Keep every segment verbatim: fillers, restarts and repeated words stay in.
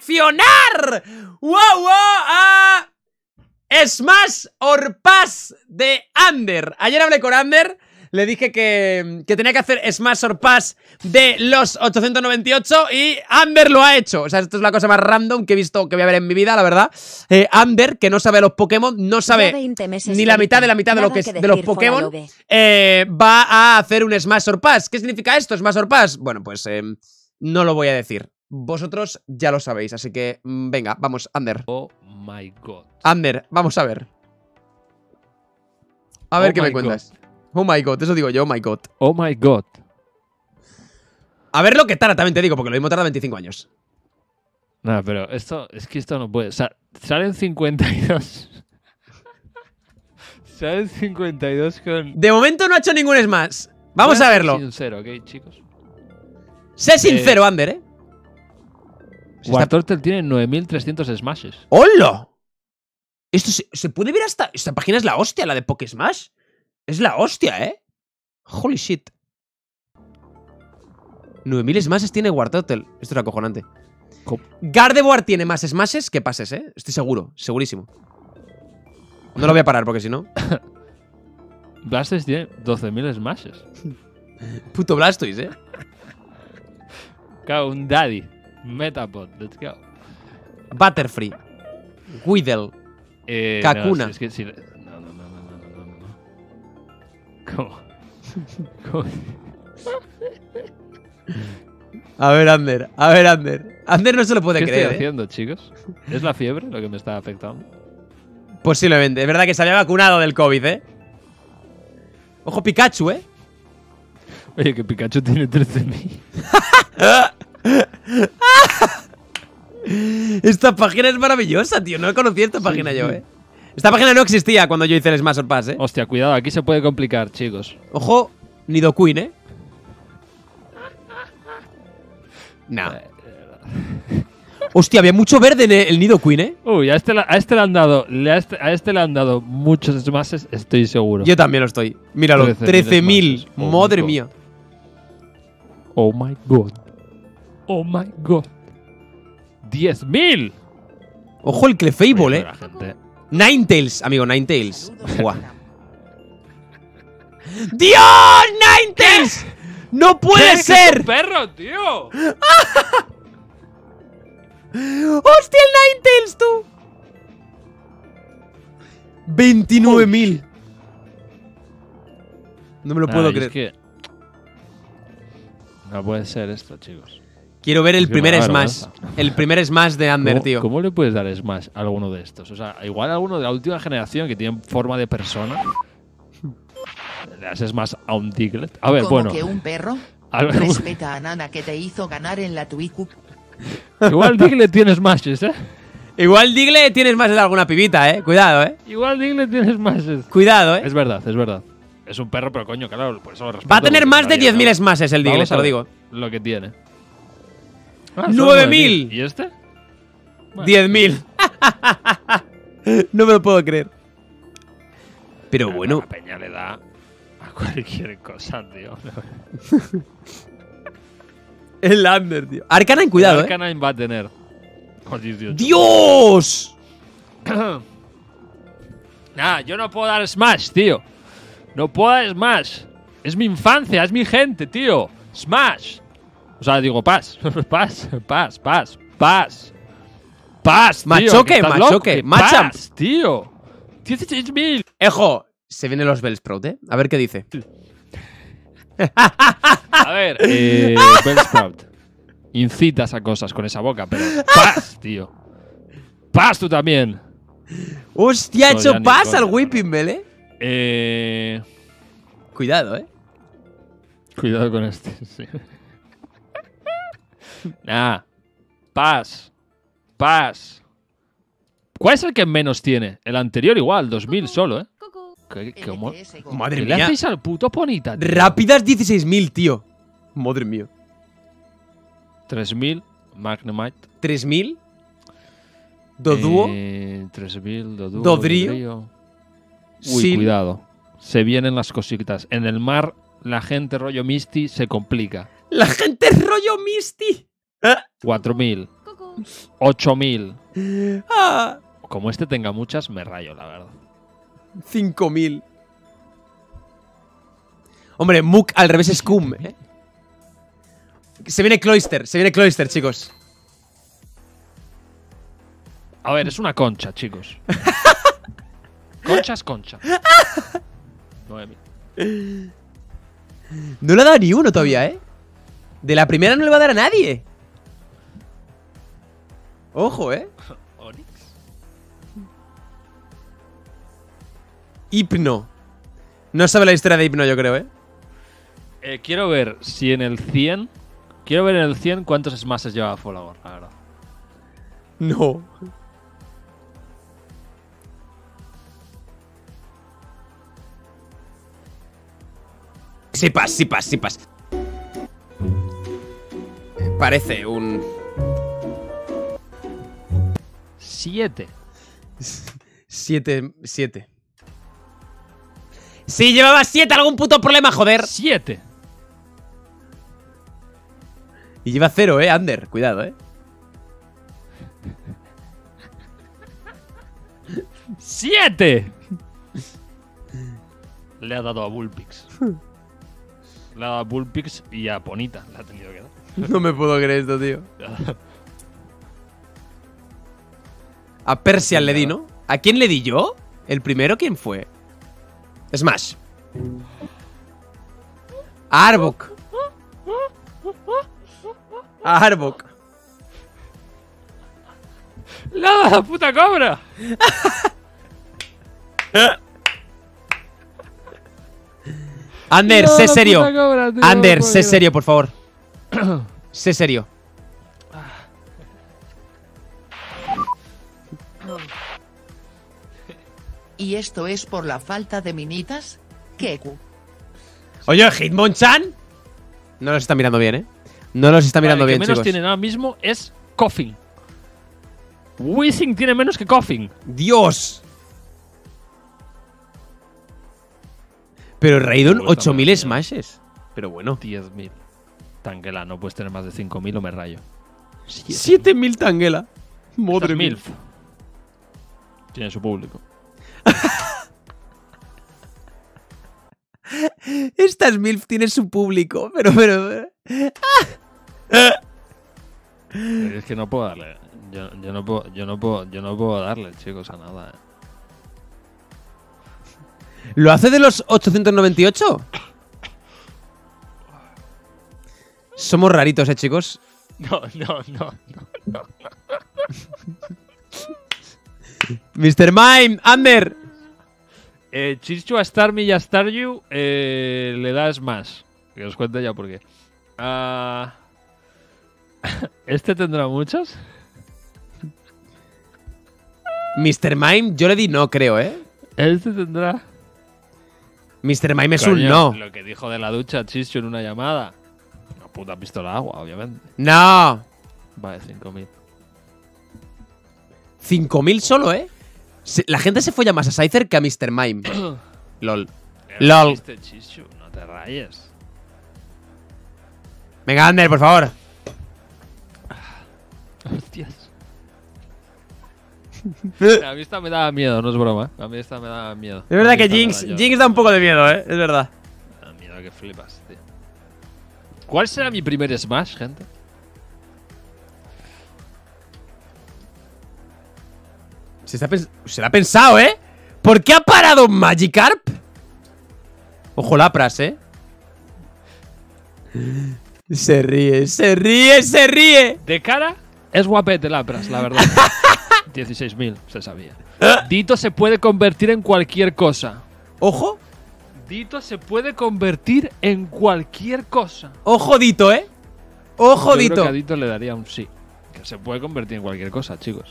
seleccionar. ¡Wow, wow! A Smash or Pass de Ander. Ayer hablé con Ander. Le dije que, que tenía que hacer Smash or Pass de los ochocientos noventa y ocho y Ander lo ha hecho. O sea, esto es la cosa más random que he visto, que voy a ver en mi vida, la verdad. Eh, Ander, que no sabe los Pokémon, no sabe ni la mitad de la mitad de, lo que es, de los Pokémon, eh, va a hacer un Smash or Pass. ¿Qué significa esto, Smash or Pass? Bueno, pues eh, no lo voy a decir. Vosotros ya lo sabéis, así que venga, vamos, Ander. Oh my god. Ander, vamos a ver. A ver oh qué me cuentas. God. Oh my god, eso digo yo, oh my god. Oh my god. A ver lo que tarda, también te digo, porque lo mismo tarda veinticinco años. No, pero esto, es que esto no puede. O sea, salen cincuenta y dos. Salen cincuenta y dos con. De momento no ha hecho ningún Smash. Vamos a verlo. Sincero, ¿ok, chicos? Sé sincero, eh, Ander, ¿eh? Wartortle tiene nueve mil trescientos Smashes. ¡Hola! Esto se, se puede ver hasta. Esta página es la hostia, la de Pokésmash. Es la hostia, ¿eh? Holy shit. nueve mil smashes tiene Wartortle. Esto es acojonante. ¿Cómo? Gardevoir tiene más smashes que pases, ¿eh? Estoy seguro, segurísimo. No lo voy a parar porque si no... Blastoise tiene doce mil smashes. Puto Blastoise, ¿eh? Claro, un daddy. Metapod, let's go. Butterfree. Weedle. Eh, Kakuna. No, es que si... no, no, no, no, no, no, no, no. ¿Cómo? ¿Cómo? A ver, Ander. A ver, Ander. Ander no se lo puede ¿Qué creer. estoy ¿eh? haciendo, chicos? ¿Es la fiebre lo que me está afectando? Posiblemente. Es verdad que se había vacunado del COVID, ¿eh? Ojo, Pikachu, ¿eh? Oye, que Pikachu tiene trece mil. Esta página es maravillosa, tío. No conocía esta página sí, yo, ¿eh? Esta página no existía cuando yo hice el Smash or Pass, ¿eh? Hostia, cuidado, aquí se puede complicar, chicos. Ojo, Nidoqueen, ¿eh? No. Hostia, había mucho verde en el Nidoqueen, ¿eh? Uy, a este, a este le han dado, a este, a este le han dado muchos smashes, estoy seguro. Yo también lo estoy. Míralo, trece mil. Oh, madre mía. Oh my god. Oh my god. diez mil. Ojo el Clefable, eh. Gente. Ninetales, amigo, Ninetales. Buah. ¡Dios! ¡Ninetales! ¡No puede ¿Qué? ser! ¡Es un perro, tío! ¡Hostia, el Ninetales, tú! veintinueve mil. No me lo puedo Ay, creer. Es que... No puede ser esto, chicos. Quiero ver el es primer Smash. El primer Smash de Ander, ¿Cómo, tío. ¿Cómo le puedes dar Smash a alguno de estos? O sea, igual a alguno de la última generación que tiene forma de persona. Le haces más a un Diglett. A ver, ¿Cómo bueno. que un perro? Ver, Respeta a Nana que te hizo ganar en la Twicup. Igual Diglett tiene Smashes, ¿eh? Igual Diglett tienes más de alguna pibita, eh. Cuidado, eh. Igual Diglett tiene Smashes. Cuidado, eh. Es verdad, es verdad. Es un perro, pero coño, claro, por eso lo respeto. Va a tener más de diez mil smashes el Diglett, te lo digo. Lo que tiene. Ah, ¡nueve mil! ¿Y este? Bueno. diez mil. No me lo puedo creer. Pero Pero bueno. La peña le da a cualquier cosa, tío. El Ander, tío. Arcanine, cuidado, el Arcanine eh. va a tener. Oh, ¡Dios! Nah, yo no puedo dar Smash, tío. No puedo dar Smash. Es mi infancia, es mi gente, tío. Smash. O sea, digo, paz. Paz, paz, paz, paz. Paz, tío. Machoque, machoque. Machamp. Tío. dieciséis mil. Ejo, se vienen los Bellsprout, ¿eh? A ver qué dice. A ver, eh, Bellsprout. Incitas a cosas con esa boca, pero paz, tío. Paz tú también. Hostia, ha no, hecho paz al no, Whipping Bell, ¿eh? Eh... Cuidado, ¿eh? Cuidado con este, sí. Nah. Paz. Paz. ¿Cuál es el que menos tiene? El anterior igual, dos mil solo, ¿eh? ¿Qué, qué, cómo? Madre ¿Qué mía. le hacéis al puto Ponita, tío? Rápidas dieciséis mil, tío. Madre mía. tres mil, Magnemite. ¿tres mil? Doduo. Eh, tres mil, Doduo. Dodrio. Dodrio. Uy, Sil. cuidado. Se vienen las cositas. En el mar, la gente rollo Misty se complica. La gente rollo Misty. cuatro mil. ocho mil. Ah, Como este tenga muchas, me rayo, la verdad. cinco mil. Hombre, Mook al revés es Cum, ¿eh? Se viene Cloyster, se viene Cloyster, chicos. A ver, es una concha, chicos. Concha es concha. nueve mil. No le ha dado ni uno todavía, ¿eh? De la primera no le va a dar a nadie. Ojo, ¿eh? Onix. Hipno. No sabe la historia de Hipno, yo creo, ¿eh? Eh, quiero ver si en el cien. Quiero ver en el cien cuántos smashes lleva Folagor, la verdad. No. Sí pas, sí pas, sí pas. Parece un... Siete. Siete, siete. Sí, llevaba siete, algún puto problema, joder. Siete. Y lleva cero, eh, Ander, cuidado, eh. ¡Siete! Le ha dado a Bullpix. Le ha dado a Bullpix y a Ponita. Le ha tenido que dar. No me puedo creer esto, tío. A Persian le di, ¿no? ¿A quién le di yo? ¿El primero quién fue? Smash. A Arbok. A Arbok. ¡Le ha dado a la puta cobra! Ander, Le ha dado sé a la serio. puta cobra, tío, Ander, no sé puedo serio, por favor. Sé serio. ¿Y esto es por la falta de minitas? Keku. Oye, Hitmonchan. No los está mirando bien, ¿eh? No los está mirando Vale, el bien, que menos chicos. tienen ahora mismo es Coffin. Wizzing tiene menos que Coffin. ¡Dios! Pero Raidon, Seguro está ocho mil menos, smashes. Pero bueno. diez mil. Tanguela, no puedes tener más de cinco mil o me rayo. siete mil Tanguela. Madre mía. Milf. Tiene su público. Estas MILF tiene su público, pero, pero... Es que no puedo darle. Yo, yo no puedo, yo no puedo, yo no puedo darle, chicos, a nada. eh. ¿Lo hace de los ochocientos noventa y ocho? Somos raritos, eh, chicos. No, no, no, no, no. mister Mime, Ander. Eh, Chichu a Starmie y a Staryu eh, le da Smash. Que os cuente ya por qué. Ah, ¿este tendrá muchos? mister Mime, yo le di no, creo, ¿eh? ¿Este tendrá? mister Mime es Coño, un no. Lo que dijo de la ducha Chichu en una llamada. Una puta pistola de agua, obviamente. No. Vale, cinco mil. cinco mil solo, ¿eh? Se- la gente se folla más a Scyther que a mister Mime. LOL. LOL. ¿Viste, Chichu? No te rayes. Venga, Ander, por favor. Hostias. A mí esta me daba miedo, no es broma. ¿eh? A mí esta me daba miedo. Es verdad A mí que esta me Jinx, da yo- Jinx da un poco de miedo, ¿eh? Es verdad. Me da miedo que flipas, tío. ¿Cuál será mi primer Smash, gente? Se, está pens- se lo ha pensado, ¿eh? ¿Por qué ha parado Magikarp? Ojo, Lapras, ¿eh? Se ríe, se ríe, se ríe. De cara, es guapete Lapras, la verdad. dieciséis mil, se sabía. Dito se puede convertir en cualquier cosa. Ojo, Dito se puede convertir en cualquier cosa. ojo, Dito, ¿eh? Ojo, Yo creo Dito. que a Dito le daría un sí. Que se puede convertir en cualquier cosa, chicos.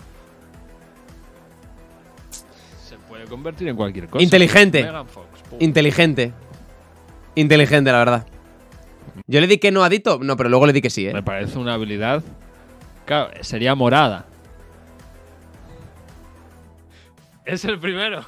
Se puede convertir en cualquier cosa. Inteligente. Megan Fox, pum. Inteligente. Inteligente, la verdad. Yo le di que no a Dito. No, pero luego le di que sí, Me ¿eh? parece una habilidad. Claro, sería morada. Es el primero.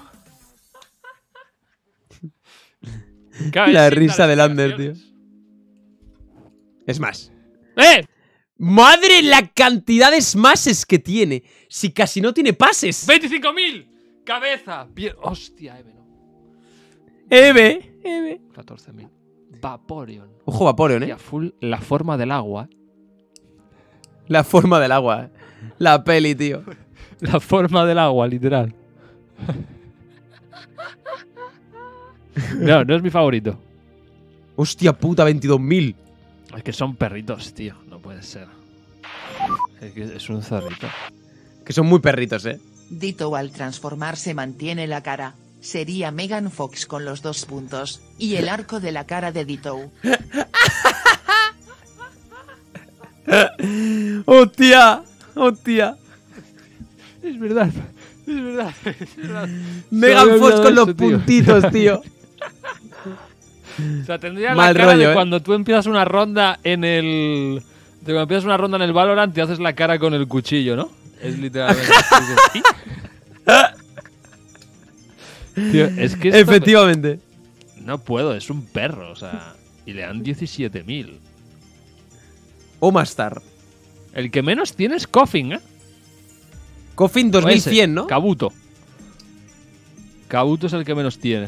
Claro, La es sin risa dar del Ander, tío. explicaciones. Es más. ¡Eh! ¡Madre la cantidad de smashes que tiene! Si casi no tiene pases. ¡veinticinco mil! ¡Cabeza! Pie ¡Hostia, Eve, no! Eve, Eve. catorce mil. Vaporeon. Ojo, Vaporeon, Y eh. a full la forma del agua. La forma del agua. La peli, tío. La forma del agua, literal. No, no es mi favorito. Hostia puta, veintidós mil. Es que son perritos, tío. No puede ser. Es que es un zorrito. Que son muy perritos, eh. Ditto al transformarse mantiene la cara. Sería Megan Fox con los dos puntos. Y el arco de la cara de Ditto. ¡Hostia! ¡Hostia! Es verdad. Es verdad. Es verdad. Megan Fox con los eso, tío. puntitos, tío. O sea, tendría Mal la cara rollo, de ¿eh? cuando tú empiezas una ronda en el... De cuando empiezas una ronda en el Valorant y haces la cara con el cuchillo, ¿no? Es literalmente... ¿Sí? Tío, es que esto- Efectivamente. No puedo, es un perro, o sea... Y le dan diecisiete mil. O Mastar. El que menos tiene es Coffin, ¿eh? Coffin O dos mil ese, cien, ¿no? Kabuto. Kabuto es el que menos tiene.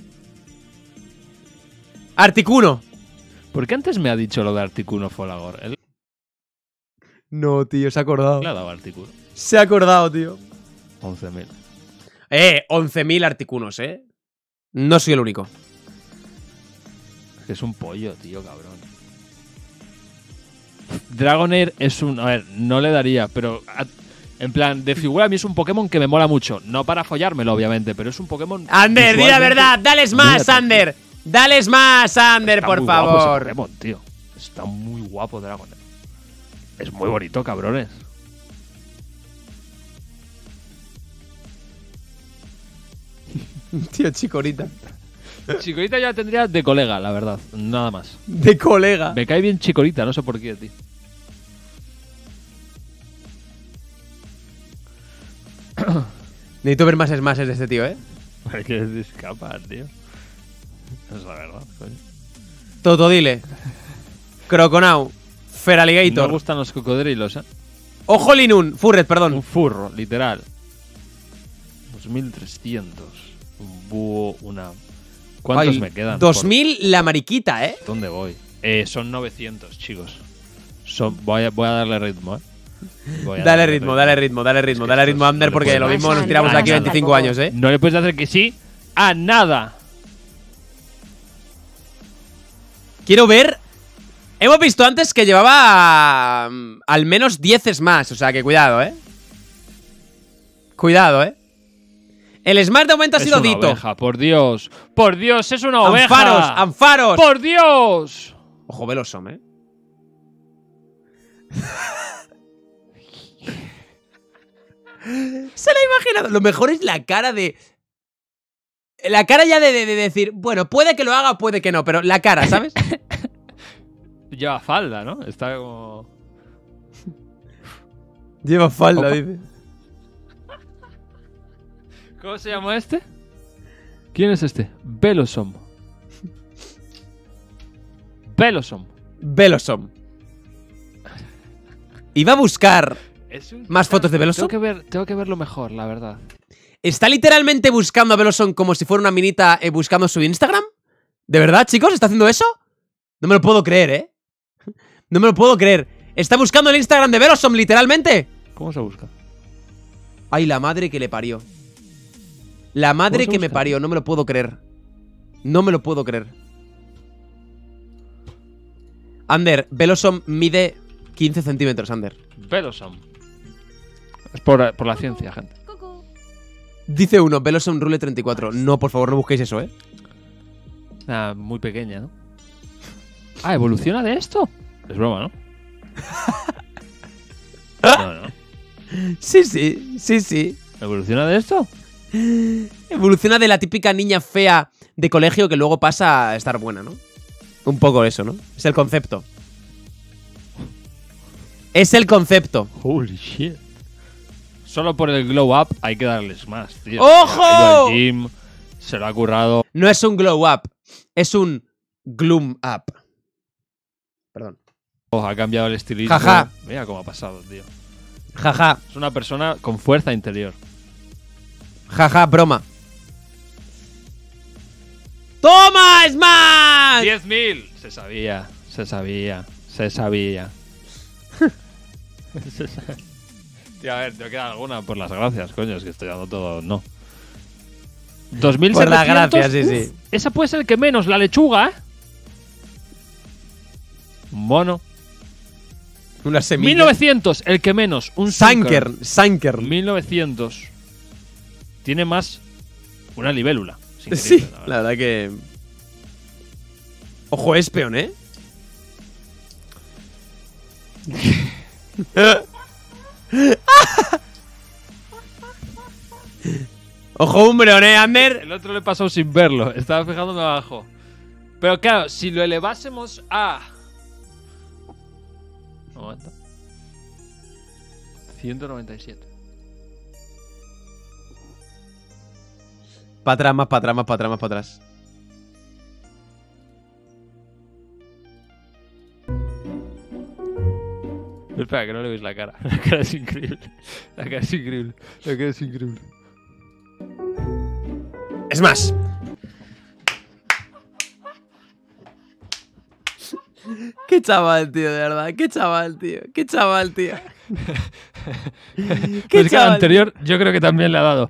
Articuno. ¿Por qué antes me ha dicho lo de Articuno Folagor? Él No, tío, se ha acordado. le ha dado Articuno. Se ha acordado, tío. once mil. Eh, once mil articunos, eh. No soy el único. Que es un pollo, tío, cabrón. Dragonair es un... A ver, no le daría, pero... a- en plan, de figura a mí es un Pokémon que me mola mucho. No para follármelo, obviamente, pero es un Pokémon... Ander, di la visualmente verdad. Dales muy más, atractivo. Ander. Dales más, Ander, Está por muy guapo ese favor. Pokémon, tío. Está muy guapo Dragonair. Es muy bonito, cabrones. Tío, chicorita. Chikorita ya tendría de colega, la verdad. Nada más. De colega. Me cae bien Chikorita, no sé por qué, tío. Necesito ver más smashes de este tío, eh. Es que se escapa, tío. Es la verdad, coño. Totodile. Croconau. Me Feraligator. gustan los cocodrilos, ¿eh? Ojo Linun. Furret, Un perdón. furro, literal. dos mil trescientos. Un búho, una... ¿Cuántos Ay, me quedan? dos por- mil la mariquita, eh. ¿Dónde voy? Eh, son novecientos, chicos. Son... Voy, a, voy a darle ritmo, ¿eh? Voy a Dale darle ritmo, dale ritmo, dale ritmo, que dale esto ritmo, es- Ander, no le porque puedo lo dar. mismo nos Pasa, tiramos pasa, aquí veinticinco pasa. años, eh. No le puedes hacer que sí a nada. Quiero ver. Hemos visto antes que llevaba mm, al menos diez más, o sea que cuidado, eh. Cuidado, eh. El Smash de momento ha Es sido una Ditto. oveja, por Dios. Por Dios, es una oveja. Anfaros, Anfaros. Por Dios. Ojo, Velosom, eh. Se lo he imaginado. Lo mejor es la cara de. La cara ya de, de- de decir, bueno, puede que lo haga, puede que no, pero la cara, ¿sabes? Lleva falda, ¿no? Está como... Lleva falda, Opa. dice. ¿Cómo se llama este? ¿Quién es este? Velosom. Velosom. Velosom. Iba a buscar. Es un- ¿Más fotos de Velosom? Tengo que, ver, tengo que verlo mejor, la verdad. ¿Está literalmente buscando a Velosom como si fuera una minita eh, buscando su Instagram? ¿De verdad, chicos? ¿Está haciendo eso? No me lo puedo creer, ¿eh? No me lo puedo creer. ¿Está buscando el Instagram de Velosom, literalmente? ¿Cómo se busca? Ay, la madre que le parió. La madre ¿Cómo se que me busca? parió, no me lo puedo creer. No me lo puedo creer. Ander, Velosom mide quince centímetros, Ander. Velosom. Es por, por la ciencia, gente. Dice uno, Velosom Rule treinta y cuatro. No, por favor, no busquéis eso, ¿eh? Ah, muy pequeña, ¿no? Ah, ¿evoluciona de esto? Es broma, ¿no? No, no. Sí, sí, sí, sí. ¿Evoluciona de esto? Evoluciona de la típica niña fea de colegio que luego pasa a estar buena, ¿no? Un poco eso, ¿no? Es el concepto. Es el concepto. Holy shit. Solo por el glow up hay que darles más, tío. ¡Ojo! Ha ido al gym, se lo ha currado. No es un glow up, es un gloom up. Perdón. Oh, ha cambiado el estilismo. Jaja. Mira cómo ha pasado, tío. Jaja, Es una persona con fuerza interior. jaja, broma. ¡Toma, Smash! diez mil. Se sabía, se sabía, se sabía. Se sabía. Tío, a ver, te queda alguna por las gracias, coño. Es que estoy dando todo, no. dos mil Por las setecientos. gracias, sí, Uf, sí. Esa puede ser el que menos, la lechuga, ¿eh? Un mono. Una semilla. mil novecientos, el que menos. Un Sanker, Sanker. mil novecientos. Tiene más una libélula. Es Sí, increíble, la verdad que... Ojo, Espeon, ¿eh? Ojo, Umbreon, ¿eh, Ander? El otro le pasó sin verlo. Estaba fijándome abajo. Pero claro, si lo elevásemos a... Un momento. ciento noventa y siete. Para atrás, más para atrás, más para atrás, más para atrás. Espera, que no le veis la cara. La cara es increíble. La cara es increíble. La cara es increíble. Es más. Qué chaval, tío, de verdad. Qué chaval, tío. Qué chaval, tío. Qué Pues que al chaval. anterior yo creo que también le ha dado.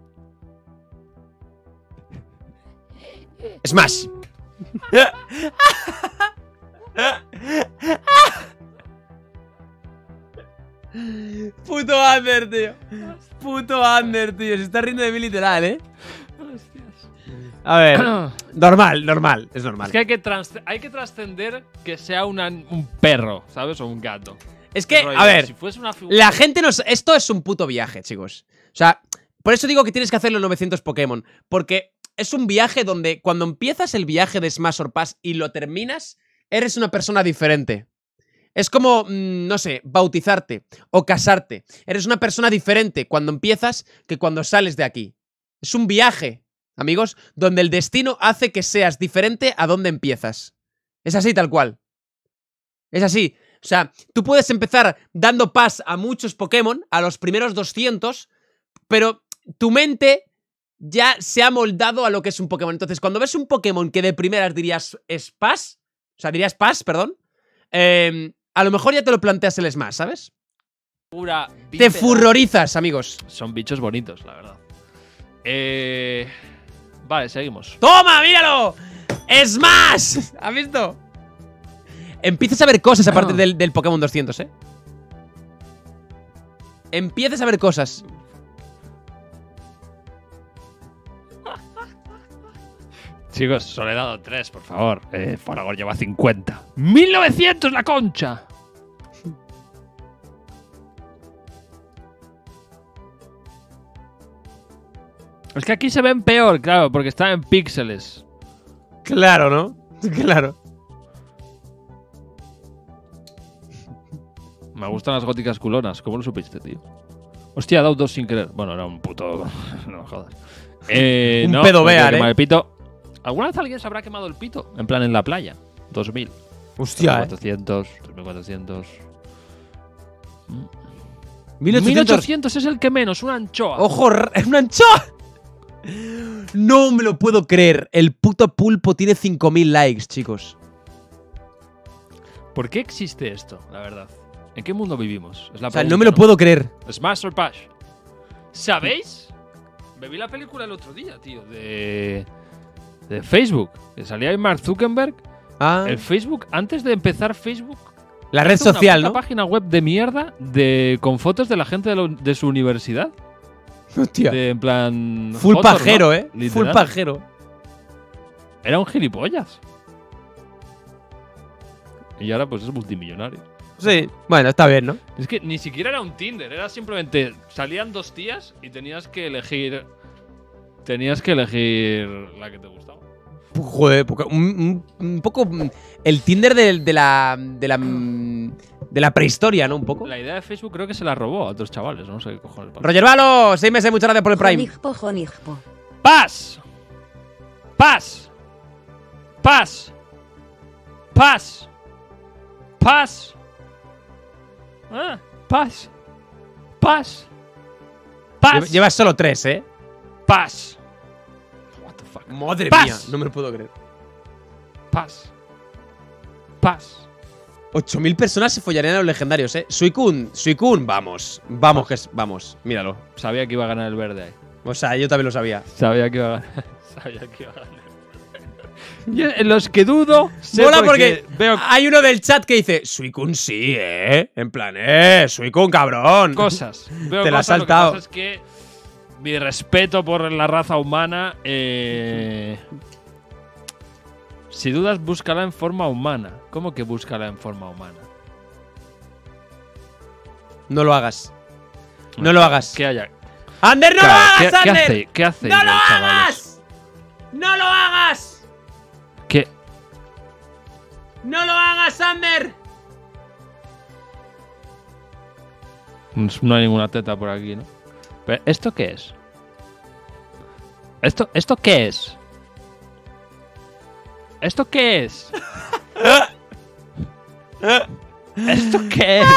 Smash. Puto Ander, tío. Puto Ander, tío. Se está riendo de mí literal, ¿eh? A ver. Normal, normal. Es normal. Es que hay que, trans- hay que trascender que sea una- un perro, ¿sabes? O un gato. Es que, Rollo, a ver. si fuese una figura- La gente nos... Esto es un puto viaje, chicos. O sea, por eso digo que tienes que hacer los novecientos Pokémon. Porque es un viaje donde cuando empiezas el viaje de Smash or Pass y lo terminas, eres una persona diferente. Es como, mmm, no sé, bautizarte o casarte. Eres una persona diferente cuando empiezas que cuando sales de aquí. Es un viaje, amigos, donde el destino hace que seas diferente a donde empiezas. Es así, tal cual. Es así. O sea, tú puedes empezar dando pass a muchos Pokémon, a los primeros doscientos, pero tu mente ya se ha moldado a lo que es un Pokémon. Entonces, cuando ves un Pokémon que de primeras dirías es pass, o sea, dirías pass, perdón, eh, a lo mejor ya te lo planteas el Smash, ¿sabes? Pura Te bípeda. furrorizas, amigos. Son bichos bonitos, la verdad. Eh... Vale, seguimos. ¡Toma, míralo! ¡Smash! ¿Has visto? Empiezas a ver cosas aparte Ah. del, del Pokémon doscientos, ¿eh? Empiezas a ver cosas. Chicos, solo he dado tres, por favor. Eh, Faragor lleva cincuenta. ¡mil novecientos la concha! Es que aquí se ven peor, claro, porque están en píxeles. Claro, ¿no? Claro. Me gustan las góticas culonas. ¿Cómo lo supiste, tío? Hostia, he dado dos sin querer. Bueno, era un puto... no me jodas. Eh, Un no, pedo no quiero bear, quemar ¿eh? el pito. ¿Alguna vez alguien se habrá quemado el pito? En plan, en la playa. dos mil. Hostia, ¿eh? cuatrocientos, tres mil cuatrocientos. mil ochocientos. mil ochocientos es el que menos, una anchoa. ¡Ojo! ¡Es una anchoa! No me lo puedo creer. El puto pulpo tiene cinco mil likes, chicos. ¿Por qué existe esto, la verdad? ¿En qué mundo vivimos? Es la O sea, pregunta, no me lo puedo creer. Smash or Pass. ¿Sabéis? Me vi la película el otro día, tío, de, de Facebook. Que salía ahí Mark Zuckerberg. Ah, El Facebook, antes de empezar Facebook, la red hizo una social, puta ¿no? página web de mierda de, con fotos de la gente de, lo- de su universidad. Hostia. De, en plan. Full Jotor, pajero, ¿no? ¿eh? Literal. Full pajero. Era un gilipollas. Y ahora, pues es multimillonario. Sí, bueno, está bien, ¿no? Es que ni siquiera era un Tinder, era simplemente salían dos tías y tenías que elegir. Tenías que elegir la que te gustaba. Joder, poca- un, un- un poco mm, el Tinder de, de la de la mm, de la prehistoria, ¿no? Un poco. La idea de Facebook creo que se la robó a otros chavales, no sé qué cojones pasa. Roger Valo, seis meses, muchas gracias por el Prime. Jonigpo, Jonigpo. ¡Paz! ¡Paz! ¡Paz! ¡Paz! Pas. Ah, pas. Pas. Pas. Llevas solo tres, ¿eh? Pas. What the fuck. Madre Pas. mía, no me lo puedo creer. Pas. Pas. ocho mil personas se follarían a los legendarios, ¿eh? Suicune, Suicune, vamos. Vamos, que es, vamos, míralo. Sabía que iba a ganar el verde ahí. O sea, yo también lo sabía. Sabía que iba a ganar. Sabía que iba a ganar. Yo, en los que dudo. sé Mola porque veo hay uno del chat que dice Suicune sí, ¿eh? En plan, eh, Suicune, cabrón. cosas. Veo Te la has cosas, lo que saltado. pasa es que mi respeto por la raza humana. Eh, si dudas, búscala en forma humana. ¿Cómo que búscala en forma humana? No lo hagas. No lo hagas. ¿Qué haya? ¡Ander, no Claro, lo ¿qué, hagas, ¿qué Ander! hace? ¿Qué hace? ¡No lo chavales? hagas! ¡No lo hagas! ¿Qué? ¡No lo hagas, Ander! No hay ninguna teta por aquí, ¿no? Pero, ¿esto qué es? ¿Esto, ¿Esto qué es? ¿Esto qué es? ¿Esto qué es?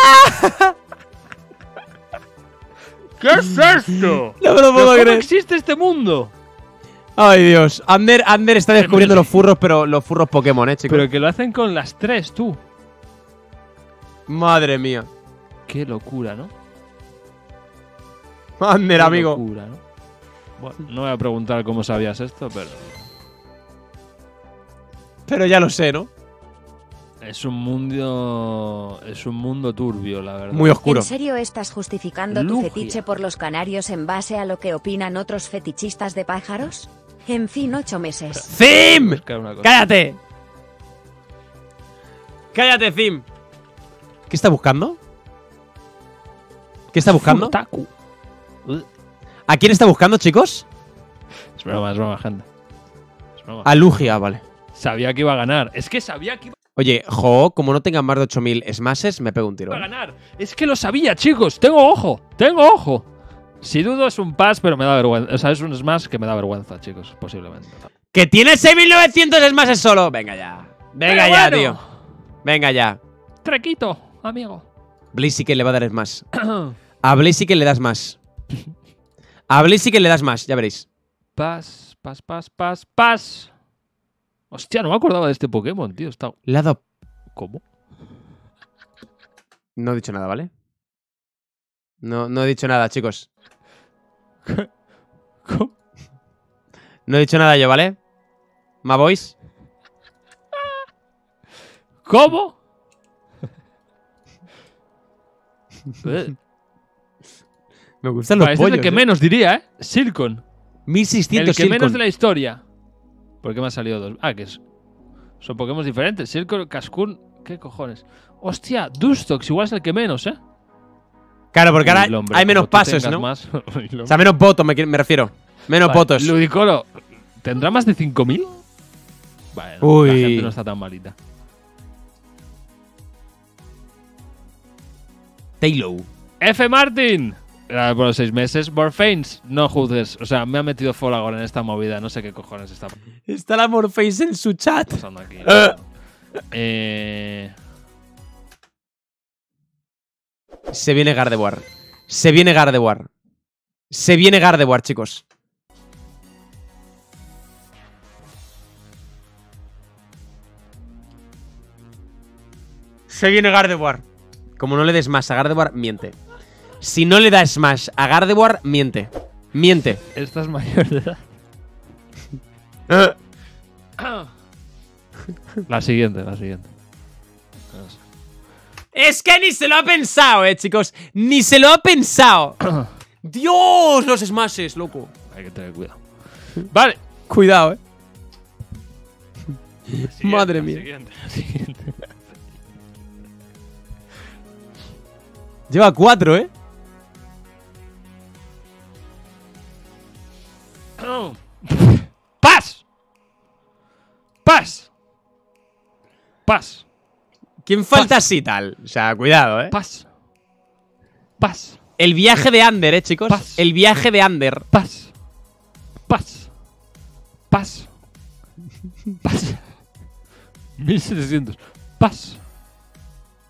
¿Qué es esto? No me lo puedo ¿Cómo creer. existe este mundo? Ay, Dios. Ander, Ander está descubriendo los furros, pero los furros Pokémon, ¿eh, chicos? Pero que lo hacen con las tres, tú. Madre mía. Qué locura, ¿no? Ander, Qué amigo. locura, ¿no? Bueno, no voy a preguntar cómo sabías esto, pero Pero ya lo sé, ¿no? es un mundo. Es un mundo turbio, la verdad. Muy oscuro. ¿En serio estás justificando tu Lugia. fetiche por los canarios en base a lo que opinan otros fetichistas de pájaros? En fin, ocho meses. ¡Zim! Buscar una cosa. ¡Cállate! ¡Cállate, Zim! ¿Qué está buscando? ¿Qué está buscando? Furtaku. ¿A quién está buscando, chicos? Es broma, es broma, gente. Es broma. A Lugia, vale. Sabía que iba a ganar. Es que sabía que iba Oye, jo, como no tengan más de ocho mil smashes, me pego un tiro. a ganar. Es que lo sabía, chicos. Tengo ojo. Tengo ojo. Si dudo es un pass, pero me da vergüenza. O sea, es un smash que me da vergüenza, chicos. Posiblemente. ¡Que tiene seis mil novecientos smashes solo! Venga ya. Venga Pero ya, bueno. tío. Venga ya. Trequito, amigo. Blaziken le va a dar más. A Blaziken le das más. A Blaziken le das más, ya veréis. Pas, pas, pas, pas, pas. Hostia, no me acordaba de este Pokémon, tío. Está... Le ha dado... ¿Cómo? No he dicho nada, ¿vale? No, no he dicho nada, chicos. ¿Cómo? No he dicho nada yo, ¿vale? ¿Ma boys? ¿Cómo? Eh, Me gustan los Parece el pollos, que ¿eh? menos diría, ¿eh? Silcon. mil seiscientos El que menos Silcon. de la historia. ¿Por qué me han salido dos? Ah, que es... son Pokémon diferentes. Silcon, Cascoon. ¿Qué cojones? Hostia, Dustox igual es el que menos, ¿eh? Claro, porque ahora Uy, hombre, hay menos como tú pasos, tengas ¿no? más- Uy, O sea, menos votos, me, qui- me refiero. Menos Vale, votos. Ludicolo, ¿tendrá más de cinco mil? Bueno, Uy. la gente no está tan malita. Taylor. F. Martin. Ah, por los seis meses. Morphanes, no juzgues. O sea, me ha metido Folagor en esta movida. No sé qué cojones está Está la Morpheus en su chat. pasando aquí. eh... Se viene Gardevoir. Se viene Gardevoir. Se viene Gardevoir, chicos. Se viene Gardevoir. Como no le des más a Gardevoir, miente. Si no le das más a Gardevoir, miente. Miente. Esta es mayor de edad. La siguiente, la siguiente. Es que ni se lo ha pensado, eh, chicos. Ni se lo ha pensado. Dios, los smashes, loco. Hay que tener cuidado. Vale. Cuidado, eh. Siguiente, Madre la mía. Siguiente, la siguiente. Lleva cuatro, eh. ¡Pas! ¡Pas! ¡Pas! ¿Quién falta así tal? O sea, cuidado, eh. ¡Pas! ¡Pas! El viaje de Ander, eh, chicos. Pas. El viaje de Ander. ¡Pas! ¡Pas! ¡Pas! ¡Pas! mil setecientos. ¡Pas!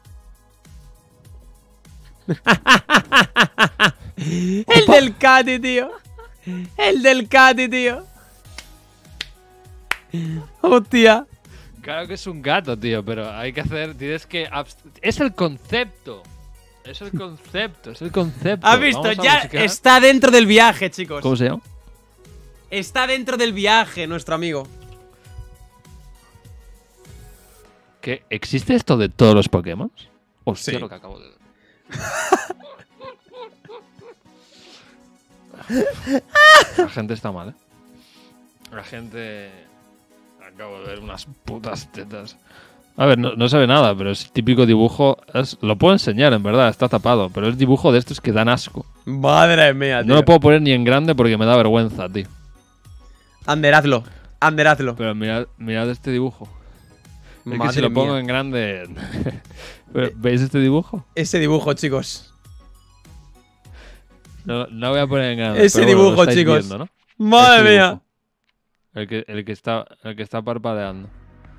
El del Katy, tío. El del Katy, tío. Hostia. Claro que es un gato, tío, pero hay que hacer. Tienes que. Es el concepto. Es el concepto, es el concepto. ¿Has visto? Vamos a Ya buscar. está dentro del viaje, chicos. ¿Cómo se llama? Está dentro del viaje, nuestro amigo. ¿Qué? ¿Existe esto de todos los Pokémon? Hostia, Sí. lo que acabo de. La gente está mal, ¿eh? La gente. Acabo de ver unas putas tetas. A ver, no, no se ve nada, pero es típico dibujo. Es, lo puedo enseñar, en verdad, está tapado. Pero es dibujo de estos que dan asco. Madre mía, tío. No lo puedo poner ni en grande porque me da vergüenza, tío. Ander, hazlo. Ander, hazlo. Pero mirad, mirad este dibujo. Es que Madre si lo pongo mía. en grande. Pero, ¿veis este dibujo? Ese dibujo, chicos. No, no voy a poner en grande. Ese pero bueno, lo dibujo, estáis chicos. viendo, ¿no? Madre Este mía. dibujo. El que, el, que está, el que está parpadeando.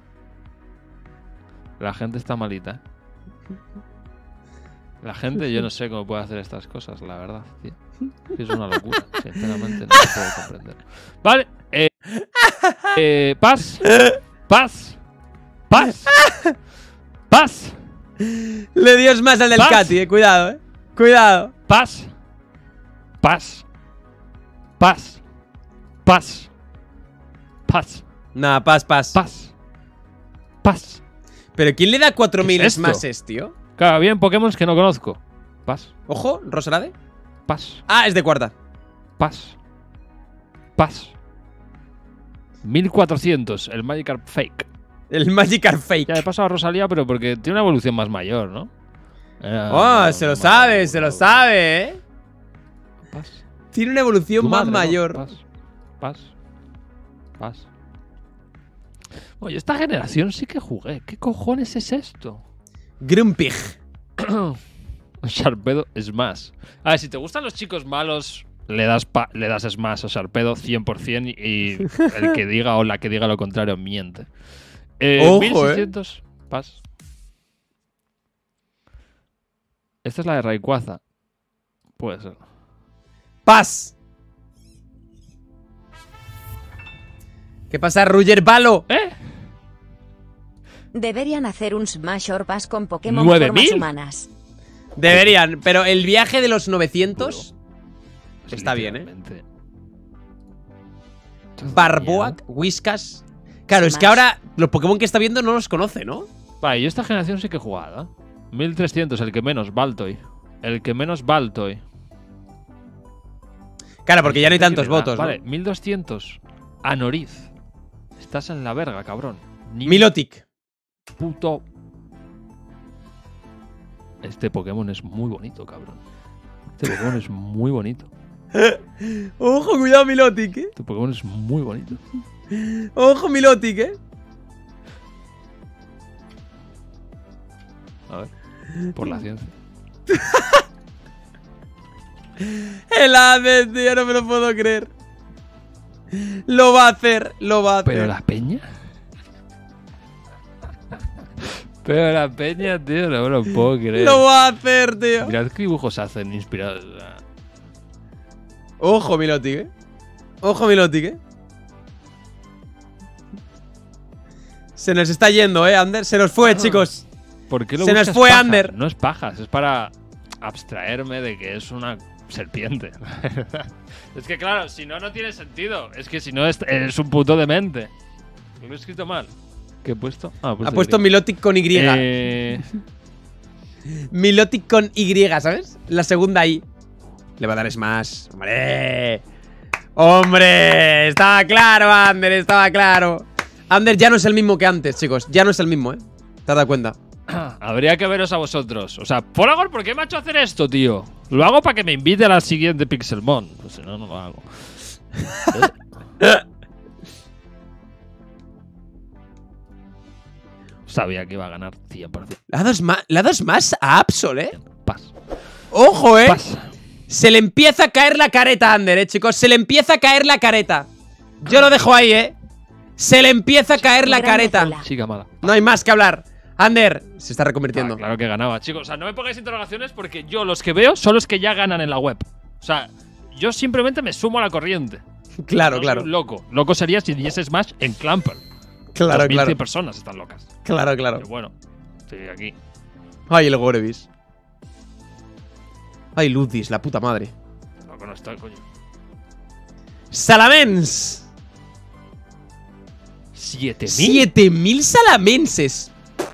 La gente está malita, ¿eh? La gente, yo no sé cómo puede hacer estas cosas, la verdad, tío. Es una locura, sinceramente, no lo puedo comprender. Vale, eh, eh, paz, paz, paz, paz, Le dio más al del Paz. Katy, eh. Cuidado, eh. Cuidado. paz, paz, paz, paz, paz, Nah, paz, paz. paz, paz. Pero ¿quién le da cuatro mil ¿Qué es esto? smashes, tío? Claro, bien Pokémon que no conozco. Paz, Ojo, Rosalade. paz, Ah, es de cuarta. paz, paz. mil cuatrocientos, el Magikarp Fake. El Magikarp Fake. Ya he pasado a Rosalía, pero porque tiene una evolución más mayor, ¿no? Eh, Oh, no, se lo no, sabe, no, se lo no. sabe, eh. Paz. Tiene una evolución Tu más madre, ¿no? mayor. Paz, paz, paz. Oye, esta generación sí que jugué. ¿Qué cojones es esto? Grumpig. Sharpedo Smash. A ver, si te gustan los chicos malos, le das, pa- le das Smash a Sharpedo cien por cien y, y el que diga o la que diga lo contrario miente. Eh, Ojo, mil seiscientos, Paz. Esta es la de Rayquaza. Puede ser. Paz. ¿Qué pasa, Ruger Balo? ¿Eh? Deberían hacer un Smash or Pass con Pokémon ¿nueve formas mil? humanas. Deberían, pero el viaje de los novecientos está bien, ¿eh? Literalmente. Barboak, Whiskas. Claro, es que Smash. ahora los Pokémon que está viendo no los conoce, ¿no? Vale, yo esta generación sí que he jugado, ¿eh? mil trescientos, el que menos, Baltoy. El que menos, Baltoy. Claro, porque ya no hay Gente que tantos me da- votos, ¿no? Vale, mil doscientos, Anoriz. Estás en la verga, cabrón. Ni un Milotic. puto. Este Pokémon es muy bonito, cabrón. Este Pokémon es muy bonito. Ojo, cuidado, Milotic, eh. Este Pokémon es muy bonito. Ojo, Milotic, eh. A ver. Por la ciencia. El Hades, tío, no me lo puedo creer. Lo va a hacer, lo va a hacer. Pero la peña. Pero la peña, tío, no me lo puedo creer. Lo va a hacer, tío. Mirad qué dibujos hacen inspirados. Ojo, Milotic, eh. Ojo, Milotic, eh. Se nos está yendo, eh, Ander. Se nos fue, chicos. ¿Por qué lo Se nos buscas fue paja? Ander. No es pajas, es para abstraerme de que es una serpiente. Es que claro, si no, no tiene sentido. Es que si no, es, es un puto demente. Lo he escrito mal. ¿Qué he puesto? Ah, he Ha puesto puesto Y. Milotic con Y. Eh, Milotic con Y, ¿sabes? La segunda I. Le va a dar Smash. ¡Hombre! ¡Hombre! Estaba claro, Ander, estaba claro. Ander ya no es el mismo que antes, chicos. Ya no es el mismo, ¿eh? ¿Te has dado cuenta? habría que veros a vosotros. O sea, Polagor, ¿por qué me ha hecho hacer esto, tío? Lo hago para que me invite a la siguiente Pixelmon. Pues si no, no lo hago. Sabía que iba a ganar cien por cien. Le ha dado Sma- le ha dado Smash a Absol, ¿eh? Paz. ¡Ojo, eh! Paz. Se le empieza a caer la careta a Ander, eh, chicos. Se le empieza a caer la careta. Yo lo dejo ahí, eh. Se le empieza a caer la Grande careta. Zula. Chica mala. No hay más que hablar. Ander se está reconvirtiendo. Ah, claro que ganaba, chicos. O sea, no me pongáis interrogaciones porque yo los que veo son los que ya ganan en la web. O sea, yo simplemente me sumo a la corriente. Claro, No claro. soy un loco. Loco sería si diese Smash en Clamper. Claro, dos mil cien claro. personas están locas. Claro, claro. Pero bueno, estoy aquí. Ay, el Gorevis. Ay, Ludis, la puta madre. Loco no está, coño. Salamens. ¿siete mil? siete mil salamenses.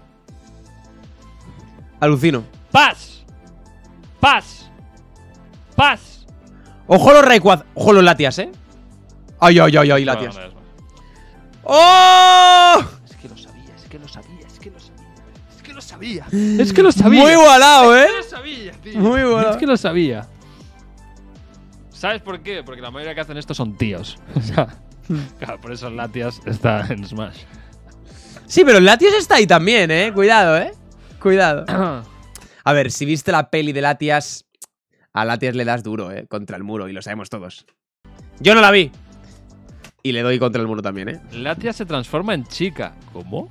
Alucino. ¡Paz! ¡Paz! ¡Paz! Ojo los Rayquaza. Ojo los Latias, eh. Ay, ay, ay, ay, Latias. No, no, no, no. ¡Oh! Es que lo sabía, es que lo sabía, es que lo sabía. Es que lo sabía. Es que lo sabía. Muy igualado, Es eh. que lo sabía, tío. Muy igualado. Es que lo sabía. ¿Sabes por qué? Porque la mayoría que hacen esto son tíos. O sea, claro, por eso Latias está en Smash. Sí, pero el Latias está ahí también, eh. Cuidado, eh. Cuidado. A ver, si viste la peli de Latias, a Latias le das duro, eh. Contra el muro, y lo sabemos todos. Yo no la vi. Y le doy contra el muro también, eh. Latias se transforma en chica. ¿Cómo?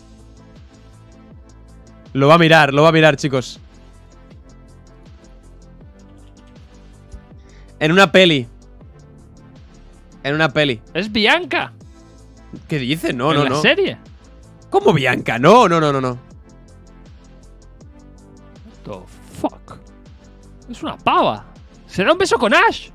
Lo va a mirar, lo va a mirar, chicos. En una peli. En una peli. ¡Es Bianca! ¿Qué dice? No, ¿En no, la no. serie? ¿Cómo Bianca? No, no, no, no, no. The fuck. Es una pava. ¿Será un beso con Ash?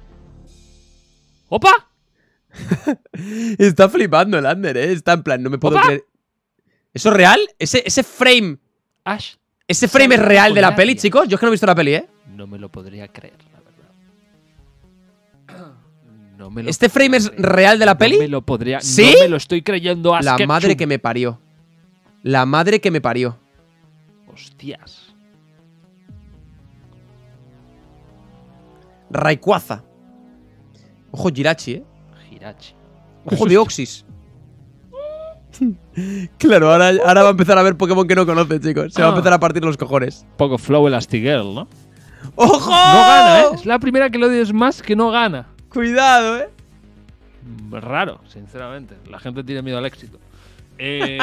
¡Opa! Está flipando el Ander, eh. Está en plan, no me puedo ¡Opa! creer. ¿Eso es real? Ese, ese frame. Ash. ¿Ese frame es Se real de la con peli, Latias. chicos? Yo es que no he visto la peli, eh. No me lo podría creer, la verdad. No me lo ¿Este frame es podría creer. real de la peli? No me lo podría. ¿Sí? No me lo estoy creyendo. Ash La Ketchum. madre que me parió. La madre que me parió. Hostias. Rayquaza. Ojo Jirachi, eh. Hirachi. Ojo de Oxys. Claro, ahora, ahora va a empezar a ver Pokémon que no conoce, chicos. Se va a Ah. empezar a partir los cojones. Poco flow Elastigirl, ¿no? ¡Ojo! No gana, ¿eh? Es la primera que lo odies más que no gana. Cuidado, eh. Mm, Raro, sinceramente. La gente tiene miedo al éxito. Eh,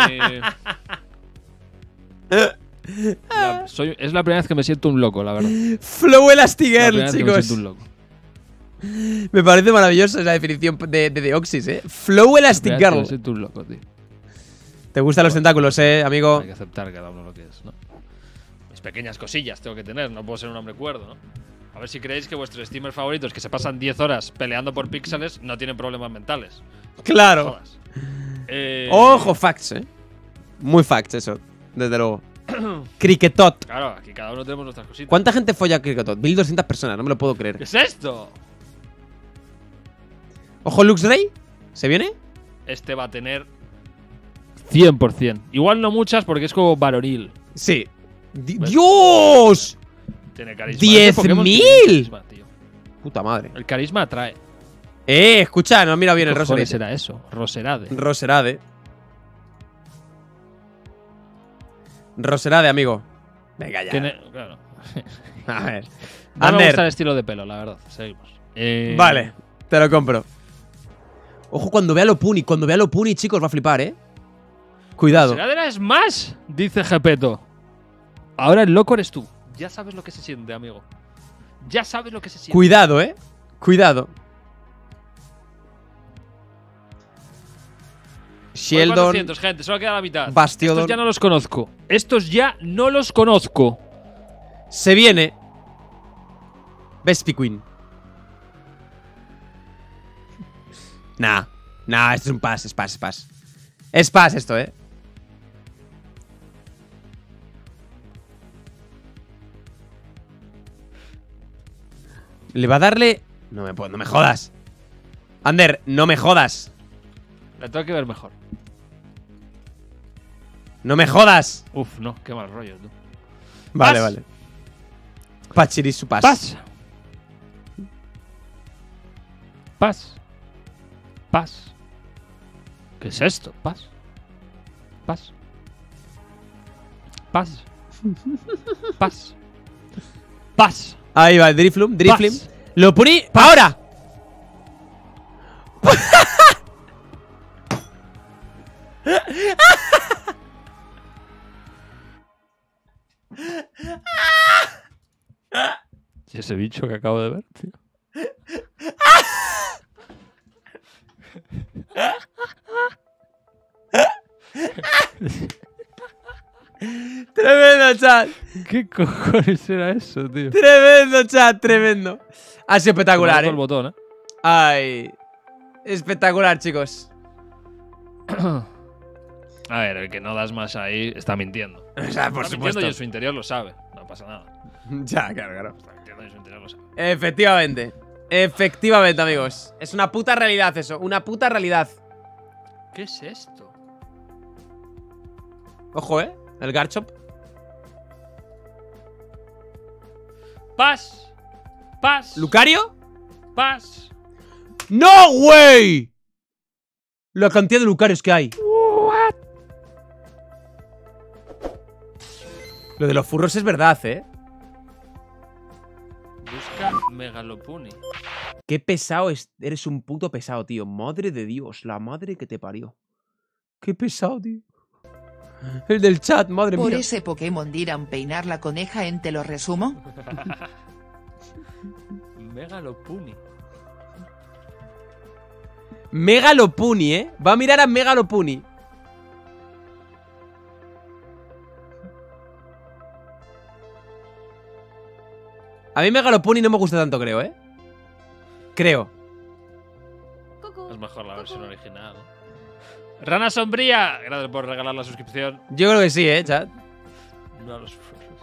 la- soy- es la primera vez que me siento un loco, la verdad. Flow La Elastigirl, primera vez que me chicos. siento un loco. Me parece maravillosa esa definición de, de, de Oxys, eh. Flow La primera vez que Elastigirl. Me siento un loco, tío. Te gustan los tentáculos, eh, amigo. Hay que aceptar cada uno lo que es, ¿no? Mis pequeñas cosillas tengo que tener, no puedo ser un hombre cuerdo, ¿no? A ver si creéis que vuestros streamers favoritos que se pasan diez horas peleando por píxeles no tienen problemas mentales. Claro. Jodas. Eh, Ojo, facts, eh. Muy facts, eso. Desde luego. Cricketot. Claro, aquí cada uno tenemos nuestras cositas. ¿Cuánta gente folla a Cricketot? mil doscientas personas, no me lo puedo ¿Qué creer. es esto? Ojo, Luxray. ¿Se viene? Este va a tener cien por cien. Igual no muchas porque es como varonil. Sí. Di- ¡Dios! Tiene carisma. ¡diez Este Pokémon mil! tiene carisma, tío. Puta madre. El carisma atrae. Eh, escucha, no has mirado bien el ¿Qué cojones Roserade. era eso? Roserade. Roserade. Roserade, amigo. Venga ya. Tiene, claro. A ver. No me Ander. gusta el estilo de pelo, la verdad. Seguimos. Eh, Vale, te lo compro. Ojo, cuando vea lo Puni. Cuando vea lo Puni, chicos, va a flipar, eh. Cuidado. ¿Será de la Smash? Dice Gepeto. Ahora el loco eres tú. Ya sabes lo que se siente, amigo. Ya sabes lo que se siente. Cuidado, eh. Cuidado. Voy Sheldon. cuatrocientos, gente, solo queda la mitad. Bastiodon. Estos ya no los conozco. Estos ya no los conozco. Se viene. Vespiquen. Nah. Nah, esto es un pass, es pass, es pass. Es pass esto, eh. Le va a darle. No me puedo, no me jodas. Ander, no me jodas. La tengo que ver mejor. No me jodas. Uf, no, qué mal rollo, tú. Vale, Pass. vale. Pachirisu pass. Paz. Paz. Paz. ¿Qué es esto? Paz. Paz. Paz. Paz. Paz. Ahí va, el Drifloom, Drifloom. Paz. Lo poní. ¡Ahora! ¿Y ese bicho que acabo de ver, tío? Tremendo, chat. ¿Qué cojones era eso, tío? Tremendo, chat, tremendo. Ha sido espectacular, el eh. botón, ¿eh? Ay. Espectacular, chicos. A ver, el que no das más ahí está mintiendo. O sea, por está supuesto. mintiendo y en su interior lo sabe. No pasa nada. Ya, claro, claro. Está mintiendo y en su interior lo sabe. Efectivamente. Efectivamente, amigos. Es una puta realidad eso. Una puta realidad. ¿Qué es esto? Ojo, eh. El Garchomp. ¡Pas! ¡Pas! ¿Lucario? ¡Pas! ¡No, güey! La cantidad de Lucarios que hay. What? Lo de los furros es verdad, eh. Busca Megalopuni. Qué pesado es. Eres un puto pesado, tío. Madre de Dios, la madre que te parió. Qué pesado, tío. El del chat, madre Por mía. ese Pokémon dirán peinar la coneja en te lo resumo. Megalopuni. Megalopuni, eh. Va a mirar a Megalopuni. A mí Megalopuni no me gusta tanto, creo, eh. Creo. Es mejor la versión original. Rana Sombría, gracias por regalar la suscripción. Yo creo que sí, eh, chat. No a los furros.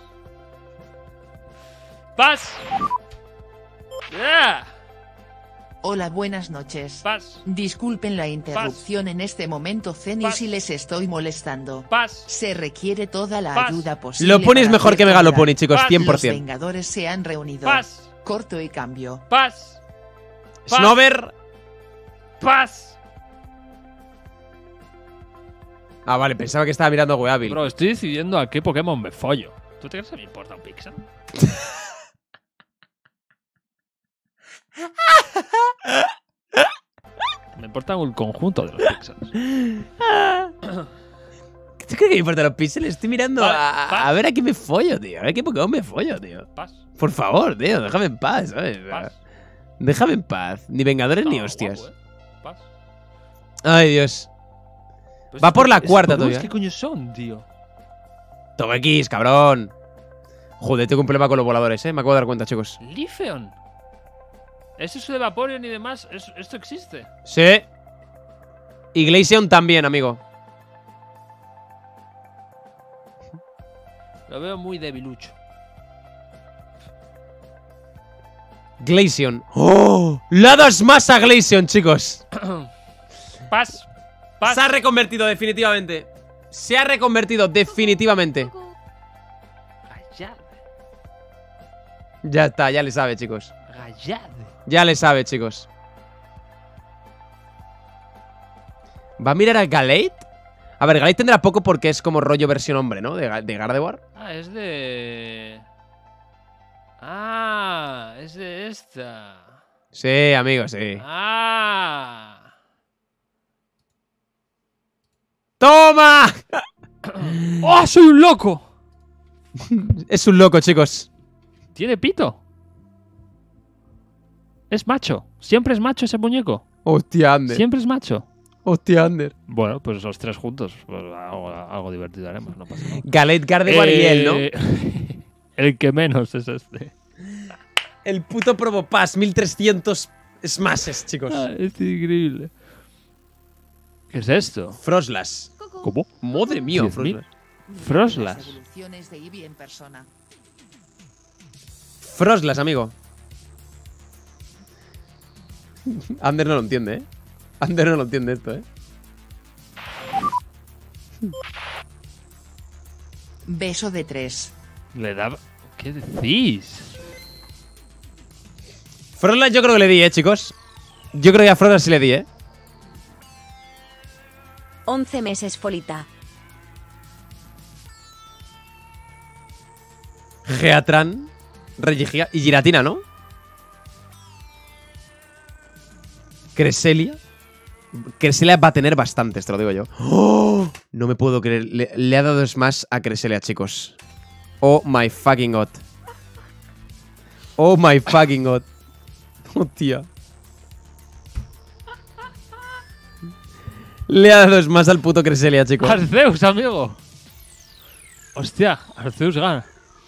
¡Pas! ¡Yeah! Hola, buenas noches. ¡Pas! Disculpen la interrupción en este momento, Zen, y Pas. si les estoy molestando. ¡Pas! Se requiere toda la Pas. ayuda posible. Lo pones para mejor que hacer Megalopuni, comida. chicos, Pas. cien por Los cien. Vengadores se han reunido. ¡Pas! Corto y cambio. ¡Pas! Pas. Snover. ¡Pas! Ah, vale, pensaba que estaba mirando a Weavil. Bro, estoy decidiendo a qué Pokémon me follo. ¿Tú te crees que me importa un pixel? Me importa un conjunto de los píxeles. ¿Tú crees que me importan los píxeles? Estoy mirando Vale, a, a- pas. a ver a quién me follo, tío. A ver qué Pokémon me follo, tío. Pas. Por favor, tío, déjame en paz, ¿sabes? Pas. Déjame en paz. Ni Vengadores ni Ah, hostias. guapo, eh. Pas. Ay, Dios. Pero Va estos por la estos cuarta Pokémon, todavía. ¿Qué coño son, tío? Toma X, cabrón. Joder, tengo un problema con los voladores, eh. Me acabo de dar cuenta, chicos. Leafeon. ¿Es eso de Vaporeon y demás? ¿Es- ¿Esto existe? Sí. Y Glaceon también, amigo. Lo veo muy debilucho. Glaceon. ¡Oh! Le ha dado más a Glaceon, chicos. Pas. Pas. Se ha reconvertido, definitivamente. Se ha reconvertido, definitivamente. Gallade. Ya está, ya le sabe, chicos. Gallade. Ya le sabe, chicos. ¿Va a mirar a Galate? A ver, Galate tendrá poco porque es como rollo versión hombre, ¿no? De, Ga- de Gardevoir. Ah, es de... Ah, es de esta. Sí, amigo, sí. Ah. ¡Toma! ¡Oh, soy un loco! Es un loco, chicos. Tiene pito. Es macho. Siempre es macho ese muñeco. Hostia, Ander. Siempre es macho. Hostia, Ander. Bueno, pues los tres juntos. Pues algo, algo divertido haremos, no pasa nada. Galate, Gardevoir y él, ¿no? Eh, El que menos es este. El puto Probopass, mil trescientos smashes, chicos. Ah, es increíble. ¿Qué es esto? Froslas. ¿Cómo? Madre mía, diez mil. Froslas. Froslas. Las evoluciones de Eevee en persona. Froslas, amigo. Ander no lo entiende, ¿eh? Ander no lo entiende esto, ¿eh? Beso de tres. Le da... ¿Qué decís? Froslas yo creo que le di, ¿eh, chicos? Yo creo que a Froslas sí le di, ¿eh? once meses Folita. Geatran, Regigia y Giratina, ¿no? Cresselia. Cresselia va a tener bastantes, te lo digo yo. ¡Oh! No me puedo creer. Le, le ha dado smash a Cresselia, chicos. Oh my fucking god. Oh my fucking god. Hostia. Le ha dado más al puto Cresselia, chicos. Arceus, amigo. Hostia, Arceus gana.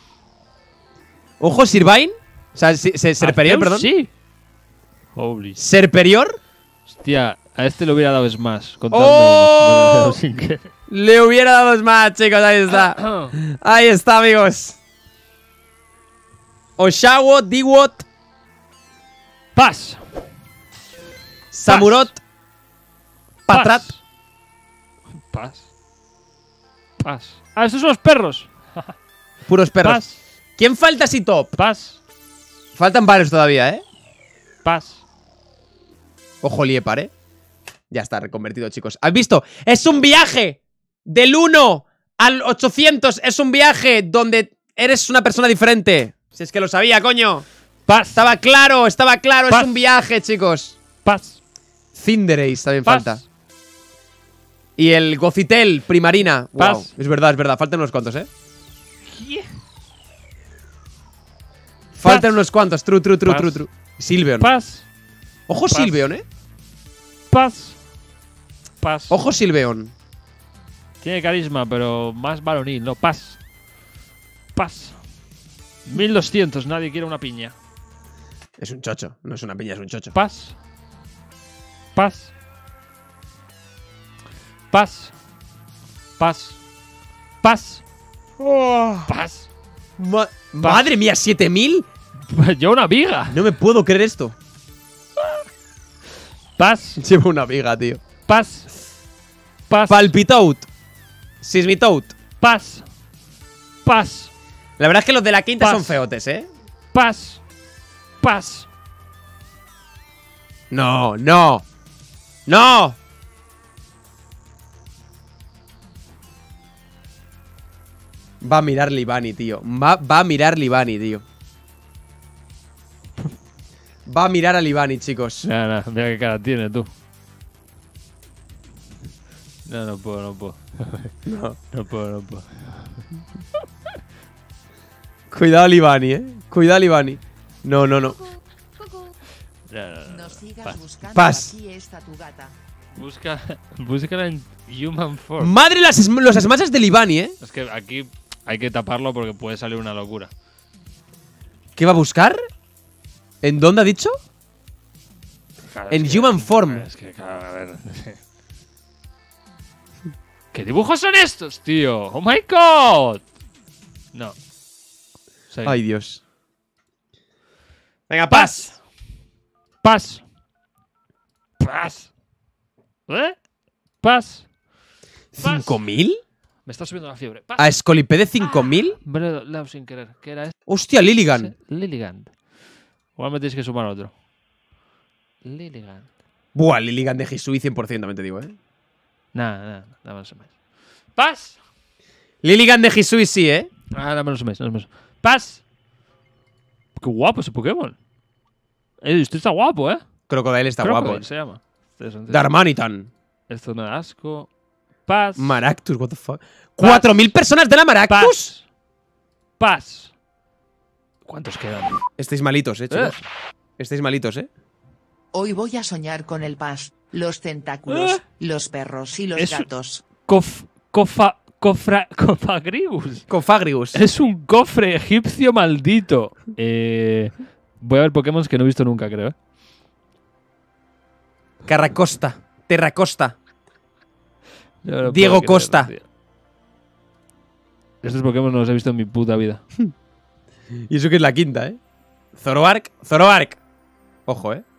Ojo, Sirvain. O sea, si- se- Serperior, Arceus, perdón. Sí. Holy. Serperior. Hostia, a este le hubiera dado Smash. ¡Oh! Contando sin querer. Le hubiera dado más, chicos. Ahí está. Ahí está, amigos. Oshawo, Diwat, Pas. Samurott, Patrat. Pas. Pas. Ah, estos son los perros. Puros perros. Pas. ¿Quién falta así top? Pas. Faltan varios todavía, ¿eh? Pas. Ojo, Liepar, ¿eh? Ya está reconvertido, chicos. ¿Has visto? Es un viaje del uno al ochocientos. Es un viaje donde eres una persona diferente. Si es que lo sabía, coño. Pas. Estaba claro, estaba claro. Pas. Es un viaje, chicos. Pas. Cinderace también Pas. falta. Y el Gothitelle, Primarina. Pas. Wow. Es verdad, es verdad. Faltan unos cuantos, ¿eh? Faltan unos cuantos. True, true, true, Pas. true, true. Silveon. Pas. Ojo, Pas. Silveon, ¿eh? Pas. Pas. Ojo, Silveon. Tiene carisma, pero más varonil, ¿no? Pas. Pas. mil doscientos, nadie quiere una piña. Es un chocho. No es una piña, es un chocho. Pas. Pas. Pas. Pas. Pas. Pas. Ma- Madre mía, ¿siete mil? Yo una viga. No me puedo creer esto. Pas. Llevo una viga, tío. Pas. Pas. Palpitoad. Sismitoad. Pas. Pas. La verdad es que los de la quinta Pas. son feotes, ¿eh? Pas. Pas. No, no. ¡No! Va a mirar Libani, tío. Va, va a mirar Libani, tío. Va a mirar a Libani, chicos. Mira, mira, mira qué cara tiene tú. No, no puedo, no puedo. No. No puedo, no puedo. Cuidado, Libani, eh. Cuidado, Libani. No, no, no. No, no, no. No sigas Pas. buscando. Pas. Aquí está tu gata. Busca, búscala en Human Form. Madre las sm- los smashes de Libani, eh. Es que aquí hay que taparlo porque puede salir una locura. ¿Qué va a buscar? ¿En dónde ha dicho? Claro, En es que- Human Form. Es que, claro, a ver. ¿Qué dibujos son estos, tío? ¡Oh my god! No. Sí. Ay, Dios. Venga, Pas. Pas. Pas. ¿Eh? Pas. Pas. ¿cinco mil? Me está subiendo la fiebre. Pas. ¿A Scolipede de cinco mil? Me lo he dado sin querer. ¿Qué era esto? Hostia, Lilligan. Lilligant. Igual me tenéis que sumar otro. Lilligant. Buah, Lilligan de Hisui cien por ciento, también te digo, eh. Nada, nada, dame los más. Pas. Lilligan de Hisui sí, eh. Ah, dame los más, dame los más. Pas. Qué guapo ese Pokémon. Eh, usted está guapo, eh. Crocodile está guapo. Crocodile eh. se llama. Este es- Darmanitan. Esto me da asco. Pas. Maractus, what the fuck. ¿Cuatro mil personas de la Maractus? Pas. Pas. ¿Cuántos quedan? Estáis malitos, eh, chicos. Estáis malitos, eh. Hoy voy a soñar con el pas, los tentáculos, ¿Eh? los perros y los Es- gatos. Cof, cofa, cofra, cofagrius. Cofagrius. Es un cofre egipcio maldito. Eh, voy a ver Pokémon que no he visto nunca, creo. ¿eh? Carracosta. Terracosta. Yo no puedo Diego creerlo, Costa. tío. Estos Pokémon no los he visto en mi puta vida. Y eso que es la quinta, eh. Zoroark. Zoroark. Ojo, eh.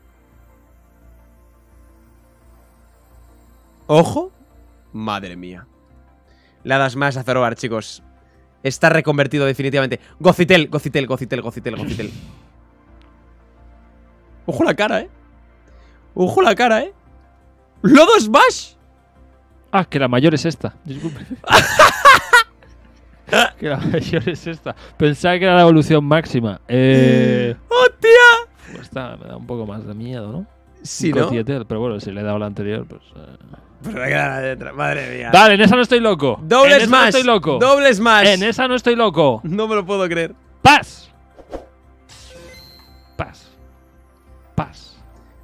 Ojo. Madre mía. Le das más a Zoroark, chicos. Está reconvertido definitivamente. Gothitelle, Gothitelle, Gothitelle, Gothitelle, Gothitelle. Ojo la cara, eh. Ojo la cara, eh. Lodo Smash. Ah, que la mayor es esta. Disculpe. Que la mayor es esta. Pensaba que era la evolución máxima. Eh. ¡Hostia! Pues esta me da un poco más de miedo, ¿no? Sí, Un ¿no? Cotietel, pero bueno, si le he dado la anterior, pues. eh. Pues me queda la letra, madre mía. Dale, en esa no estoy loco. Doble en esa Smash. no estoy loco. Doble Smash. En esa no estoy loco. No me lo puedo creer. ¡Pas!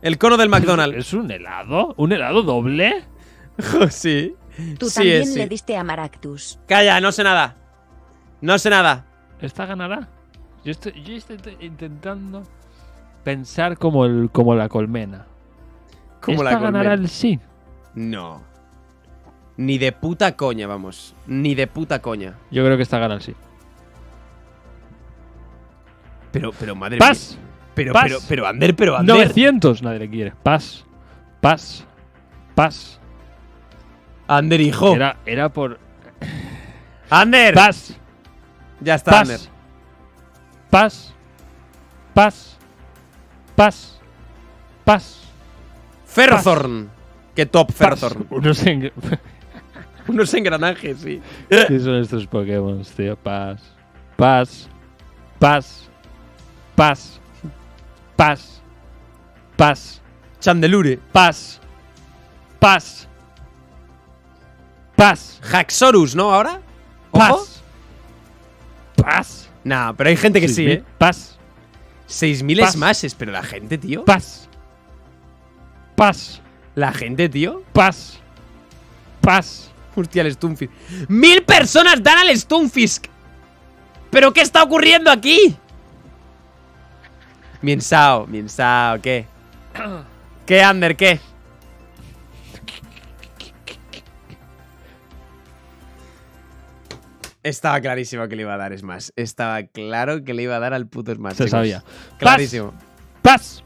El cono del McDonald's. ¿Es un helado? ¿Un helado doble? Sí. Tú Sí, también es, sí. le diste a Maractus. Calla, no sé nada. No sé nada. ¿Esta ganará? Yo estoy, yo estoy intentando pensar como, el, como la colmena. Como ¿Esta la ganará colmena. el sí? No. Ni de puta coña, vamos. Ni de puta coña. Yo creo que esta gana el sí. Pero, pero, madre ¡Pas! mía. Pero, Pas. pero, pero, Ander, pero, Ander. novecientos. Nadie le quiere. Pas. Pas. Pas. Ander, hijo. Era, era por... Ander. Pas. Ya está, Ander. Pas. Pas. Pas. Pas. Pas. Ferrothorn. Qué top, Pas. Ferrothorn. Unos en... Unos engranajes, sí. ¿Qué son estos Pokémon, tío? Pas. Pas. Pas. Pas. Pas. Pas. Chandelure. Pas. Pas. Pas. Haxorus, ¿no? ¿Ahora? ¿Ojo? Pas. Pas. Nah, pero hay gente que sí, seis mil. ¿eh? Pas. seis mil Pas. smashes, pero la gente, tío. Pas. Pas. La gente, tío. Pas. Pas. Hostia, el Stunfisk. ¡Mil personas dan al Stunfisk! ¿Pero qué está ocurriendo aquí? Miensao, Miensao, ¿qué? ¿Qué, Ander, qué? Estaba clarísimo que le iba a dar Smash. Estaba claro que le iba a dar al puto Smash. Se chicos. sabía. Clarísimo. Pas.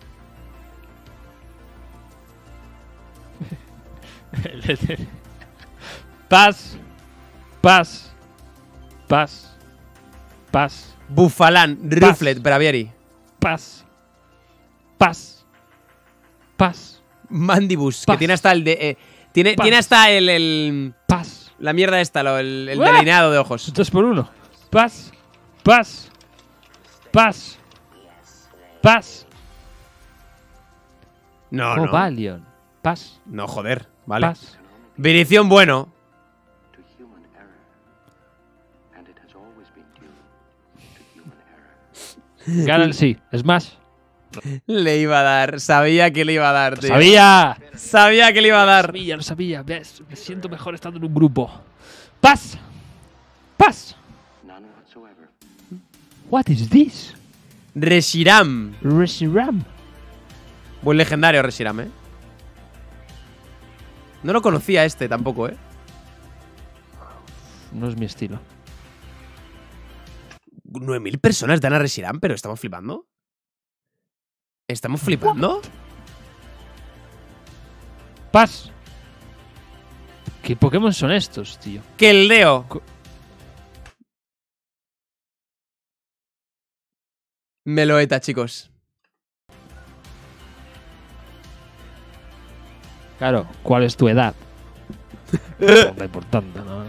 Pas. Pas. Pas. Pas. Bufalán, Rufflet, Bravieri. Pas. Pas. Pas. Mandibus, Pas. que tiene hasta el de. eh, tiene, Pas. tiene hasta el. el- Pas. la mierda esta, lo- el, el ¡Uah! delineado de ojos. Dos por uno. Pas. Pas. Pas. Pas. No, no. Cobalion. Pas. No, joder. Vale. Pas. Vinición bueno. to human error, and it has always been due to human error. Gana el sí. Es más. Le iba a dar. Sabía que le iba a dar, tío. ¡Sabía! Sabía que le iba a Lo dar. sabía, lo sabía. ¿Ves? Me siento mejor estando en un grupo. Pas. Pas. None whatsoever. What is this? Reshiram. Reshiram. Buen legendario Reshiram, eh. No lo conocía este tampoco, eh. No es mi estilo. nueve mil personas dan a Reshiram, pero estamos flipando. ¿Estamos flipando? Pas. ¿Qué Pokémon son estos, tío? Que el Leo. Co- Meloeta, chicos. Claro, ¿cuál es tu edad? No importante, ¿no?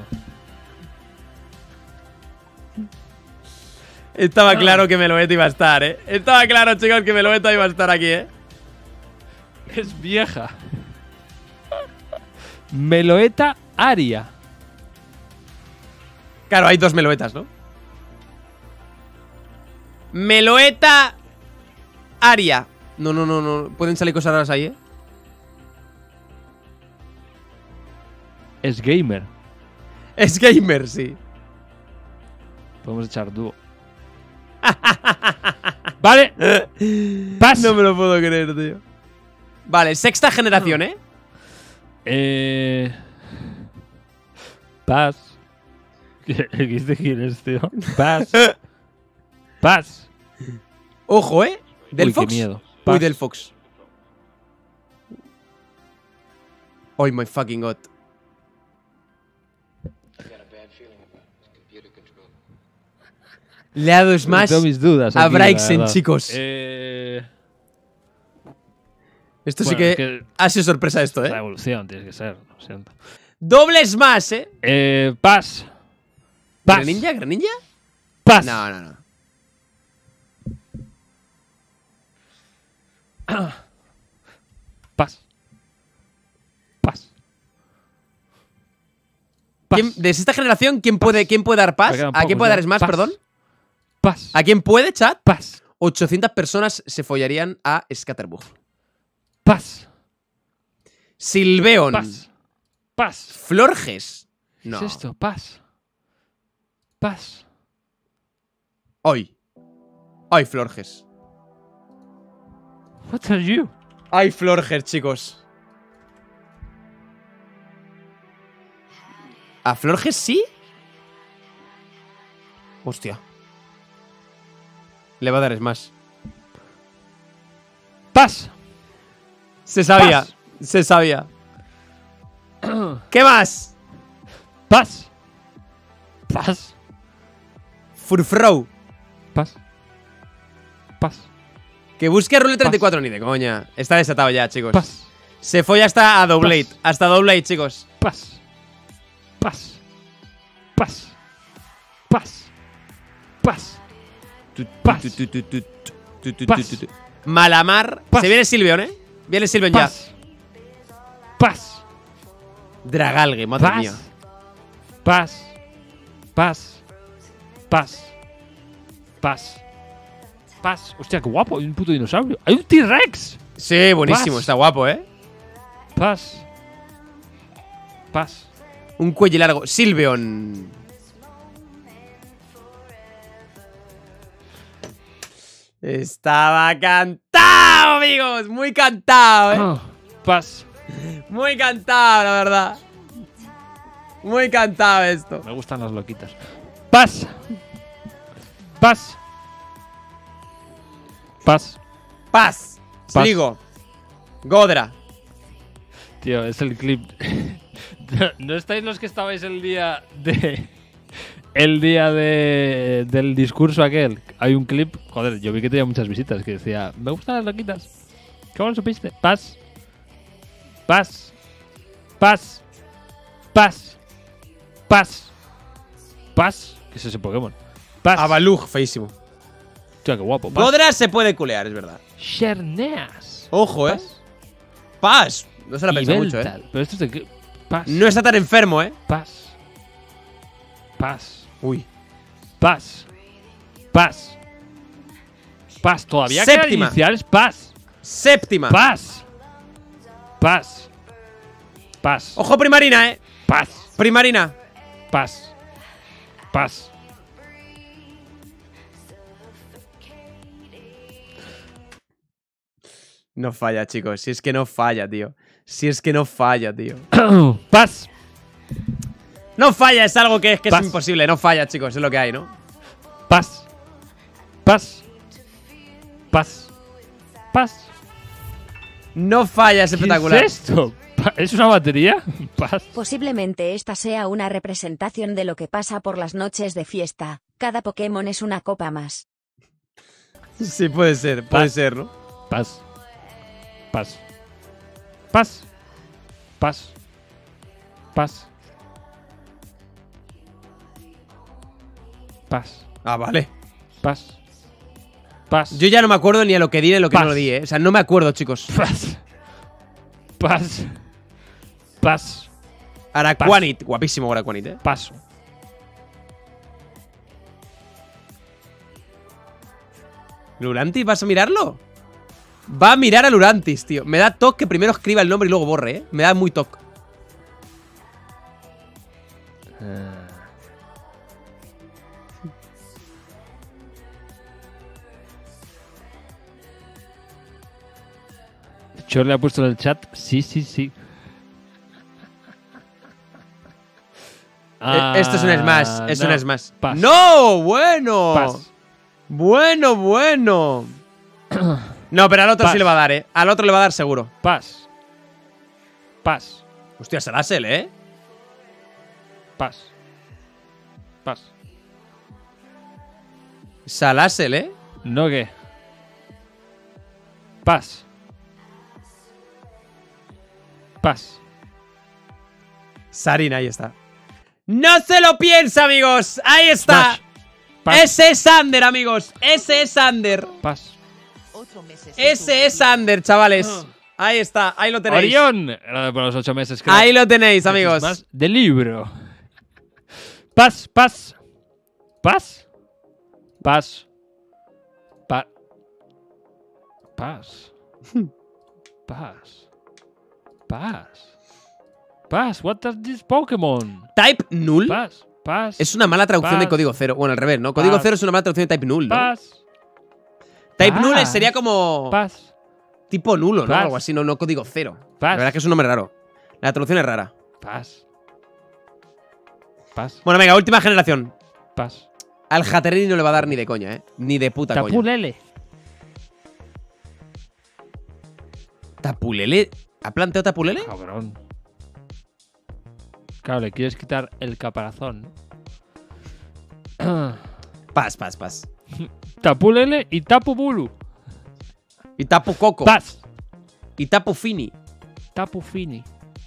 Estaba claro que Meloeta iba a estar, eh. Estaba claro, chicos, que Meloeta iba a estar aquí, eh. Es vieja. Meloeta Aria. Claro, hay dos Meloetas, ¿no? Meloeta Aria. No, no, no, no. Pueden salir cosas raras ahí, eh. Es gamer. Es gamer, sí. Podemos echar dúo. Vale. Pas. No me lo puedo creer, tío. Vale, sexta generación, ¿eh? Eh. Pas. ¿Qué quién es, tío? Pas. Pas. Ojo, ¿eh? ¿Del Uy, Fox? qué miedo. Uy, Pas. del Fox. Oh my fucking god. Le ha dado Smash Tengo mis dudas. a aquí, la Braixen, verdad. chicos. Eh. Esto sí bueno, que, es que ha sido sorpresa esto, es la ¿eh? evolución, tiene que ser. Lo siento. Doble Smash, ¿eh? Eh. Pas. Pas. ¿Greninja? ¿Greninja? Pas. No, no, no. Pas. Pas. Pas. ¿Quién- de esta generación, ¿quién puede, ¿quién puede dar Pass? Me quedan ¿A quién pocos puede ya. dar Smash, Pas. perdón? Pas. ¿A quién puede, chat? Pas. ochocientas personas se follarían a Scatterbug. Pas. Silveon. Pas. Pas. Florges. No. ¿Qué es esto? Pas. Pas. Hoy. Ay, Florges. What are you? Ay, Florges, chicos. ¿A Florges sí? Hostia. Le va a dar Smash. Pas. Se sabía. Pas. Se sabía. ¿Qué más? Pas. Pas. Furfrou. Pas. Pas. Que busque a Rule treinta y cuatro, Pas. ni de coña. Está desatado ya, chicos. Pas. Se folla hasta a Doublade. Pas. Hasta Doublade, chicos. Pas. Pas. Pas. Pas. Pas. Pas. Tu, tu, tu, tu, tu, tu, Pas. tu, tu, tu. Malamar. Pas. Se viene Silveon, ¿eh? Viene Silveon ya. Pas. Pas. Dragalge, madre Pas. mía. Pas. Pas. Pas. Pas. Pas. Hostia, qué guapo. Hay un puto dinosaurio. Hay un T-Rex. Sí, buenísimo. Pas. Está guapo, ¿eh? Pas. Pas. Un cuello largo. Silveon. Estaba cantado, amigos. Muy cantado, ¿eh? Ah, Pas. Muy cantado, la verdad. Muy cantado esto. Me gustan las loquitas. Pas. Pas. Pas. Paz. Pas. Sligo. Godra. Tío, es el clip. ¿No estáis los que estabais el día de. El día de. Del discurso aquel? Hay un clip. Joder, yo vi que tenía muchas visitas que decía. Me gustan las loquitas. ¿Cómo lo supiste? Pas. Pas. Pas. Pas. Pas. Pas. ¿Qué es ese Pokémon? Pas. Avalug, feísimo. Tío, qué guapo. Pas. Godra se puede culear, es verdad. Cherneas. Ojo, ¿eh? Pas. Paz. No se la pensa Y mucho, ¿eh? Beltal. Pero esto es de qué. Pas. No está tan enfermo, ¿eh? Pas. Pas. Uy. Pas. Pas. Pas. Todavía quedan Séptima. iniciales. Pas. Séptima. Pas. Pas. Pas. Ojo, Primarina, ¿eh? Pas. Primarina. Pas. Pas. No falla, chicos. Si es que no falla, tío. Si es que no falla, tío. Pas. No falla, es algo que es que es Pas. imposible. No falla, chicos. Es lo que hay, ¿no? Pas. Pas. Pas. Pas. No falla, es espectacular. ¿Qué es esto? Pa- ¿Es una batería? Pas. Posiblemente esta sea una representación de lo que pasa por las noches de fiesta. Cada Pokémon es una copa más. Sí, puede ser. Puede Pas. ser, ¿no? Pas. Pas. Pas. Pas. Pas. Pas. Ah, vale. Pas. Pas. Yo ya no me acuerdo ni a lo que di ni a lo que Pas. no di, ¿eh? O sea, no me acuerdo, chicos. Pas. Pas. Pas. Araquanit. Guapísimo Araquanit, ¿eh? Paso. ¿Lurantis? ¿Vas a mirarlo? Va a mirar a Lurantis, tío. Me da toque que primero escriba el nombre y luego borre, ¿eh? Me da muy toque. Chor le ha puesto en el chat. Sí, sí, sí. Eh, Esto es un Smash. Es Ah, no. un Smash. Pas. ¡No! ¡Bueno! Pas. Bueno, bueno. No, pero al otro Pas. sí le va a dar, ¿eh? Al otro le va a dar seguro. Pas. Pas. Hostia, Salasel, ¿eh? Pas. Pas. Salasel, ¿eh? ¿No qué? Pas. Pas. Sarina, ahí está. ¡No se lo piensa, amigos! ¡Ahí está! Smash. Pas. Ese es Ander, amigos. Ese es Ander. Pas. Otro mesecito. Ese es Ander, chavales. Ahí está, ahí lo tenéis. Orión. Era por los ocho meses, creo. Ahí lo tenéis, amigos. Más de libro. Pas, pas. Pas. Pas. Pa. Pas. Pass. Pass. Pass. What does this Pokémon? Type null Pass. Pass. es una mala traducción de Pass. código cero. Bueno, al revés, ¿no? Código Pass. cero es una mala traducción de type null, ¿no? Pass. Type null Pass. sería como Pass. tipo nulo, ¿no? Pass. Algo así, no, no código cero. Pass. La verdad es que es un nombre raro. La traducción es rara. Pass. Pass. Bueno, venga, última generación. Pass. Al Hatterene no le va a dar ni de coña, ¿eh? Ni de puta coña. Tapulele. ¿Tapulele? ¿Ha planteado Tapulele? Cabrón. Claro, le quieres quitar el caparazón, ¿no? Pas, pas, pas. Tapulele y Tapu Bulu. Y Tapu Coco. Pass. Y Tapu Fini. Tapu Fini.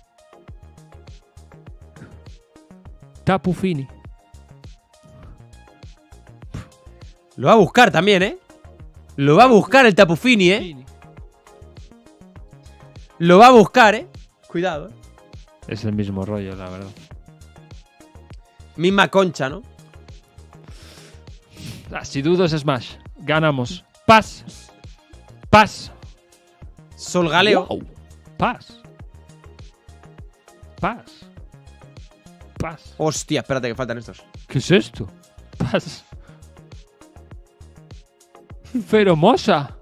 Tapu Fini. Lo va a buscar también, ¿eh? Lo va a buscar el Tapu Fini, ¿eh? Fini. Lo va a buscar, ¿eh? Cuidado, ¿eh? Es el mismo rollo, la verdad. Misma concha, ¿no? Ah, si dudo es Smash. Ganamos. Pass. Pass. Sol Galeo. Wow. Pass. Pass. Pass. Hostia, espérate que faltan estos. ¿Qué es esto? Pass. Feromosa.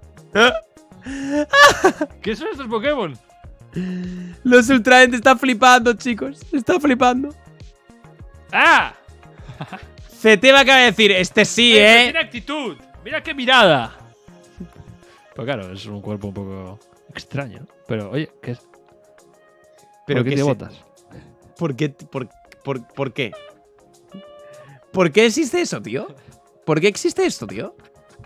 ¿Qué son estos Pokémon? Los Ultraent están flipando, chicos. Está flipando. ¡Ah! C T me acaba de decir, este sí, Pero ¿eh? Tiene actitud. Mira qué mirada. Pues claro, es un cuerpo un poco extraño, ¿no? Pero oye, ¿qué es? Pero ¿Por qué que te se- botas? ¿Por qué? ¿Por, por, ¿Por qué? ¿Por qué existe eso, tío? ¿Por qué existe esto, tío?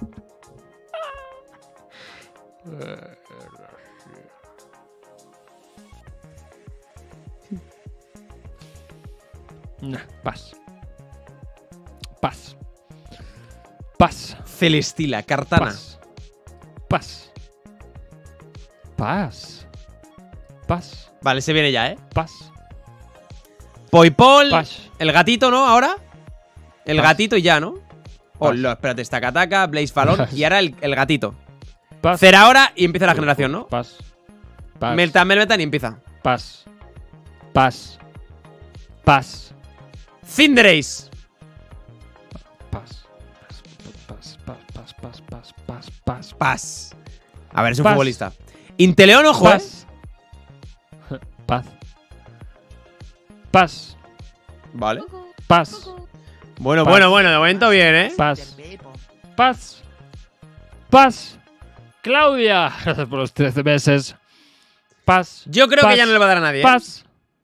Nah, Pass. Pass. Pass. Celestila, Cartana. Pass. Pass. Pass. Pass. Vale, se viene ya, ¿eh? Pass. Poipol. Pass. El gatito, ¿no? Ahora. El Pas. gatito y ya, ¿no? Oh, Pas. lo, espérate, Stakataka, Blaze Falon Pas. y ahora el, el gatito. Pass. Cera ahora y empieza la generación, ¿no? Pass. Pass. Meltan, Melmetan y empieza. Pass. Pass. Pass. Cinderace. Pass. Pass. Pass. Pass. Pass. Pass. Pass. Pass. Paz. A ver, es un Pas. futbolista. Inteleón, ojo, ¿eh? Pass. Paz. Pass. Vale. Pass. Bueno, Pas. bueno, bueno, de momento bien, ¿eh? Pass. Paz. Paz. Claudia. Gracias por los trece meses. Paz. Yo creo Pas. que ya no le va a dar a nadie, ¿eh? Paz.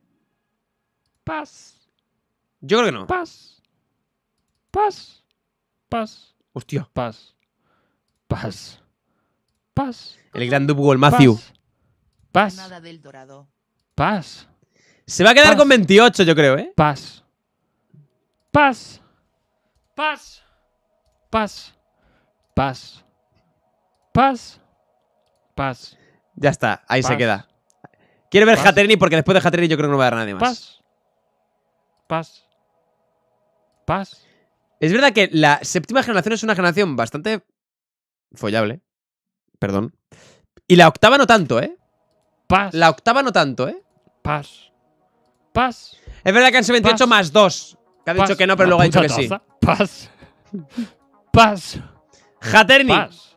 Paz. Yo creo que no. Paz. Paz. Paz. Hostia. Paz. Paz. Paz. El gran Dubwol Matthew. Paz. Nada del dorado. Paz. Se va a quedar Pas. con veintiocho, yo creo, ¿eh? Paz. Paz. Paz. Paz. Paz. Paz. Paz. Ya está, ahí se Pas. queda. Quiero ver Pas. Hatterene porque después de Hatterene yo creo que no va a dar a nadie más. Paz. Paz. Paz. Es verdad que la séptima generación es una generación bastante follable. Perdón. Y la octava no tanto, ¿eh? Paz. La octava no tanto, ¿eh? Paz. Paz. Es verdad que han sido veintiocho Pas. más dos. Que ha dicho Paz. que no, pero La luego ha dicho puta que sí. taza. Paz. Paz. Hatterene Paz.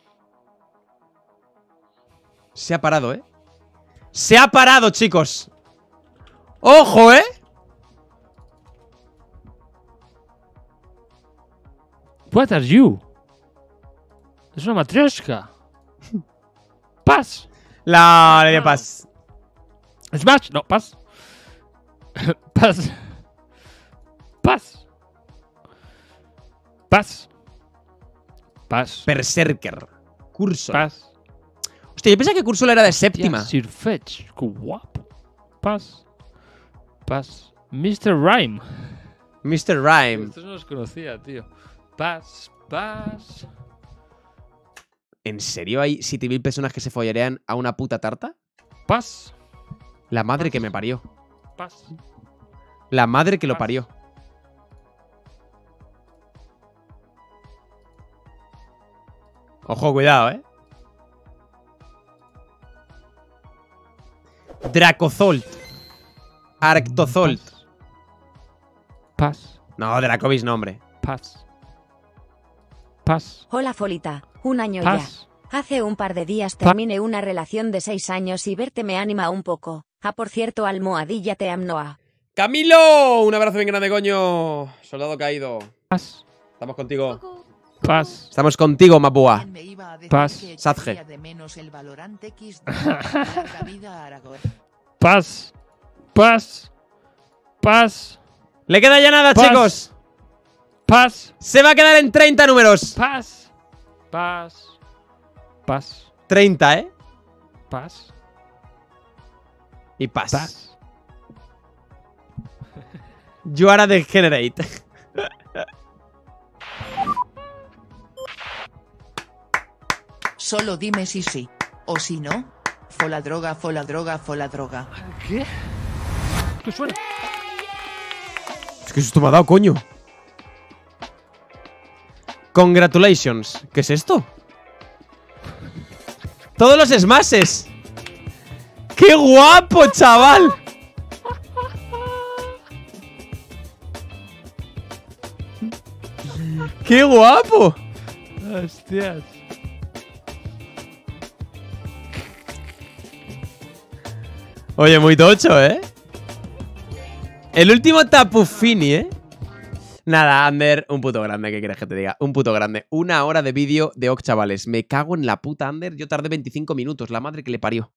se ha parado, ¿eh? Se ha parado, chicos. ¡Ojo, eh! What are you? Es una matrioshka. Paz. La le dio pas. Smash. No, paz. Paz. Paz. Paz. Paz. Berserker. Cursor. Paz. Hostia, yo pensaba que Cursor era de séptima. Sir Fetch. Qué guapo. Paz. Paz. mister Rhyme. mister Rhyme. Estos no los conocía, tío. Paz. Paz. ¿En serio hay siete mil personas que se follarían a una puta tarta? Paz. La madre que me parió. Paz. La madre que lo Pas. parió. Ojo, cuidado, ¿eh? Dracozolt. Arctozolt. Pas. No, Dracovis no, hombre. Pas. Pas. Hola Folita, un año Pas. ya. Hace un par de días terminé una relación de seis años y verte me anima un poco. Ah, por cierto, almohadilla te am Noah. ¡Camilo! Un abrazo bien grande, coño. Soldado caído. Pas. Estamos contigo. Pas. Estamos contigo, Mapúa. Me iba a decir Pas. que Sadge. echaría de menos el Valorant X de larga vida a Aragorn. Pas. Pas. Pas. Le queda ya nada, Pas. chicos. Pas. Se va a quedar en treinta números. Pas. Pas. Pas. treinta, ¿eh? Pas. Y pas. Pas. You are a degenerate. Solo dime si sí. O si no. Fola droga, fola droga, fola droga. ¿Qué? ¿Qué suena? Es que esto me ha dado, coño. Congratulations. ¿Qué es esto? Todos los smashes. ¡Qué guapo, chaval! ¡Qué guapo! Hostias. Oye, muy tocho, ¿eh? El último Tapu Fini, ¿eh? Nada, Ander, un puto grande, ¿qué quieres que te diga? Un puto grande. Una hora de vídeo de Oc, chavales. Me cago en la puta, Ander. Yo tardé veinticinco minutos, la madre que le parió.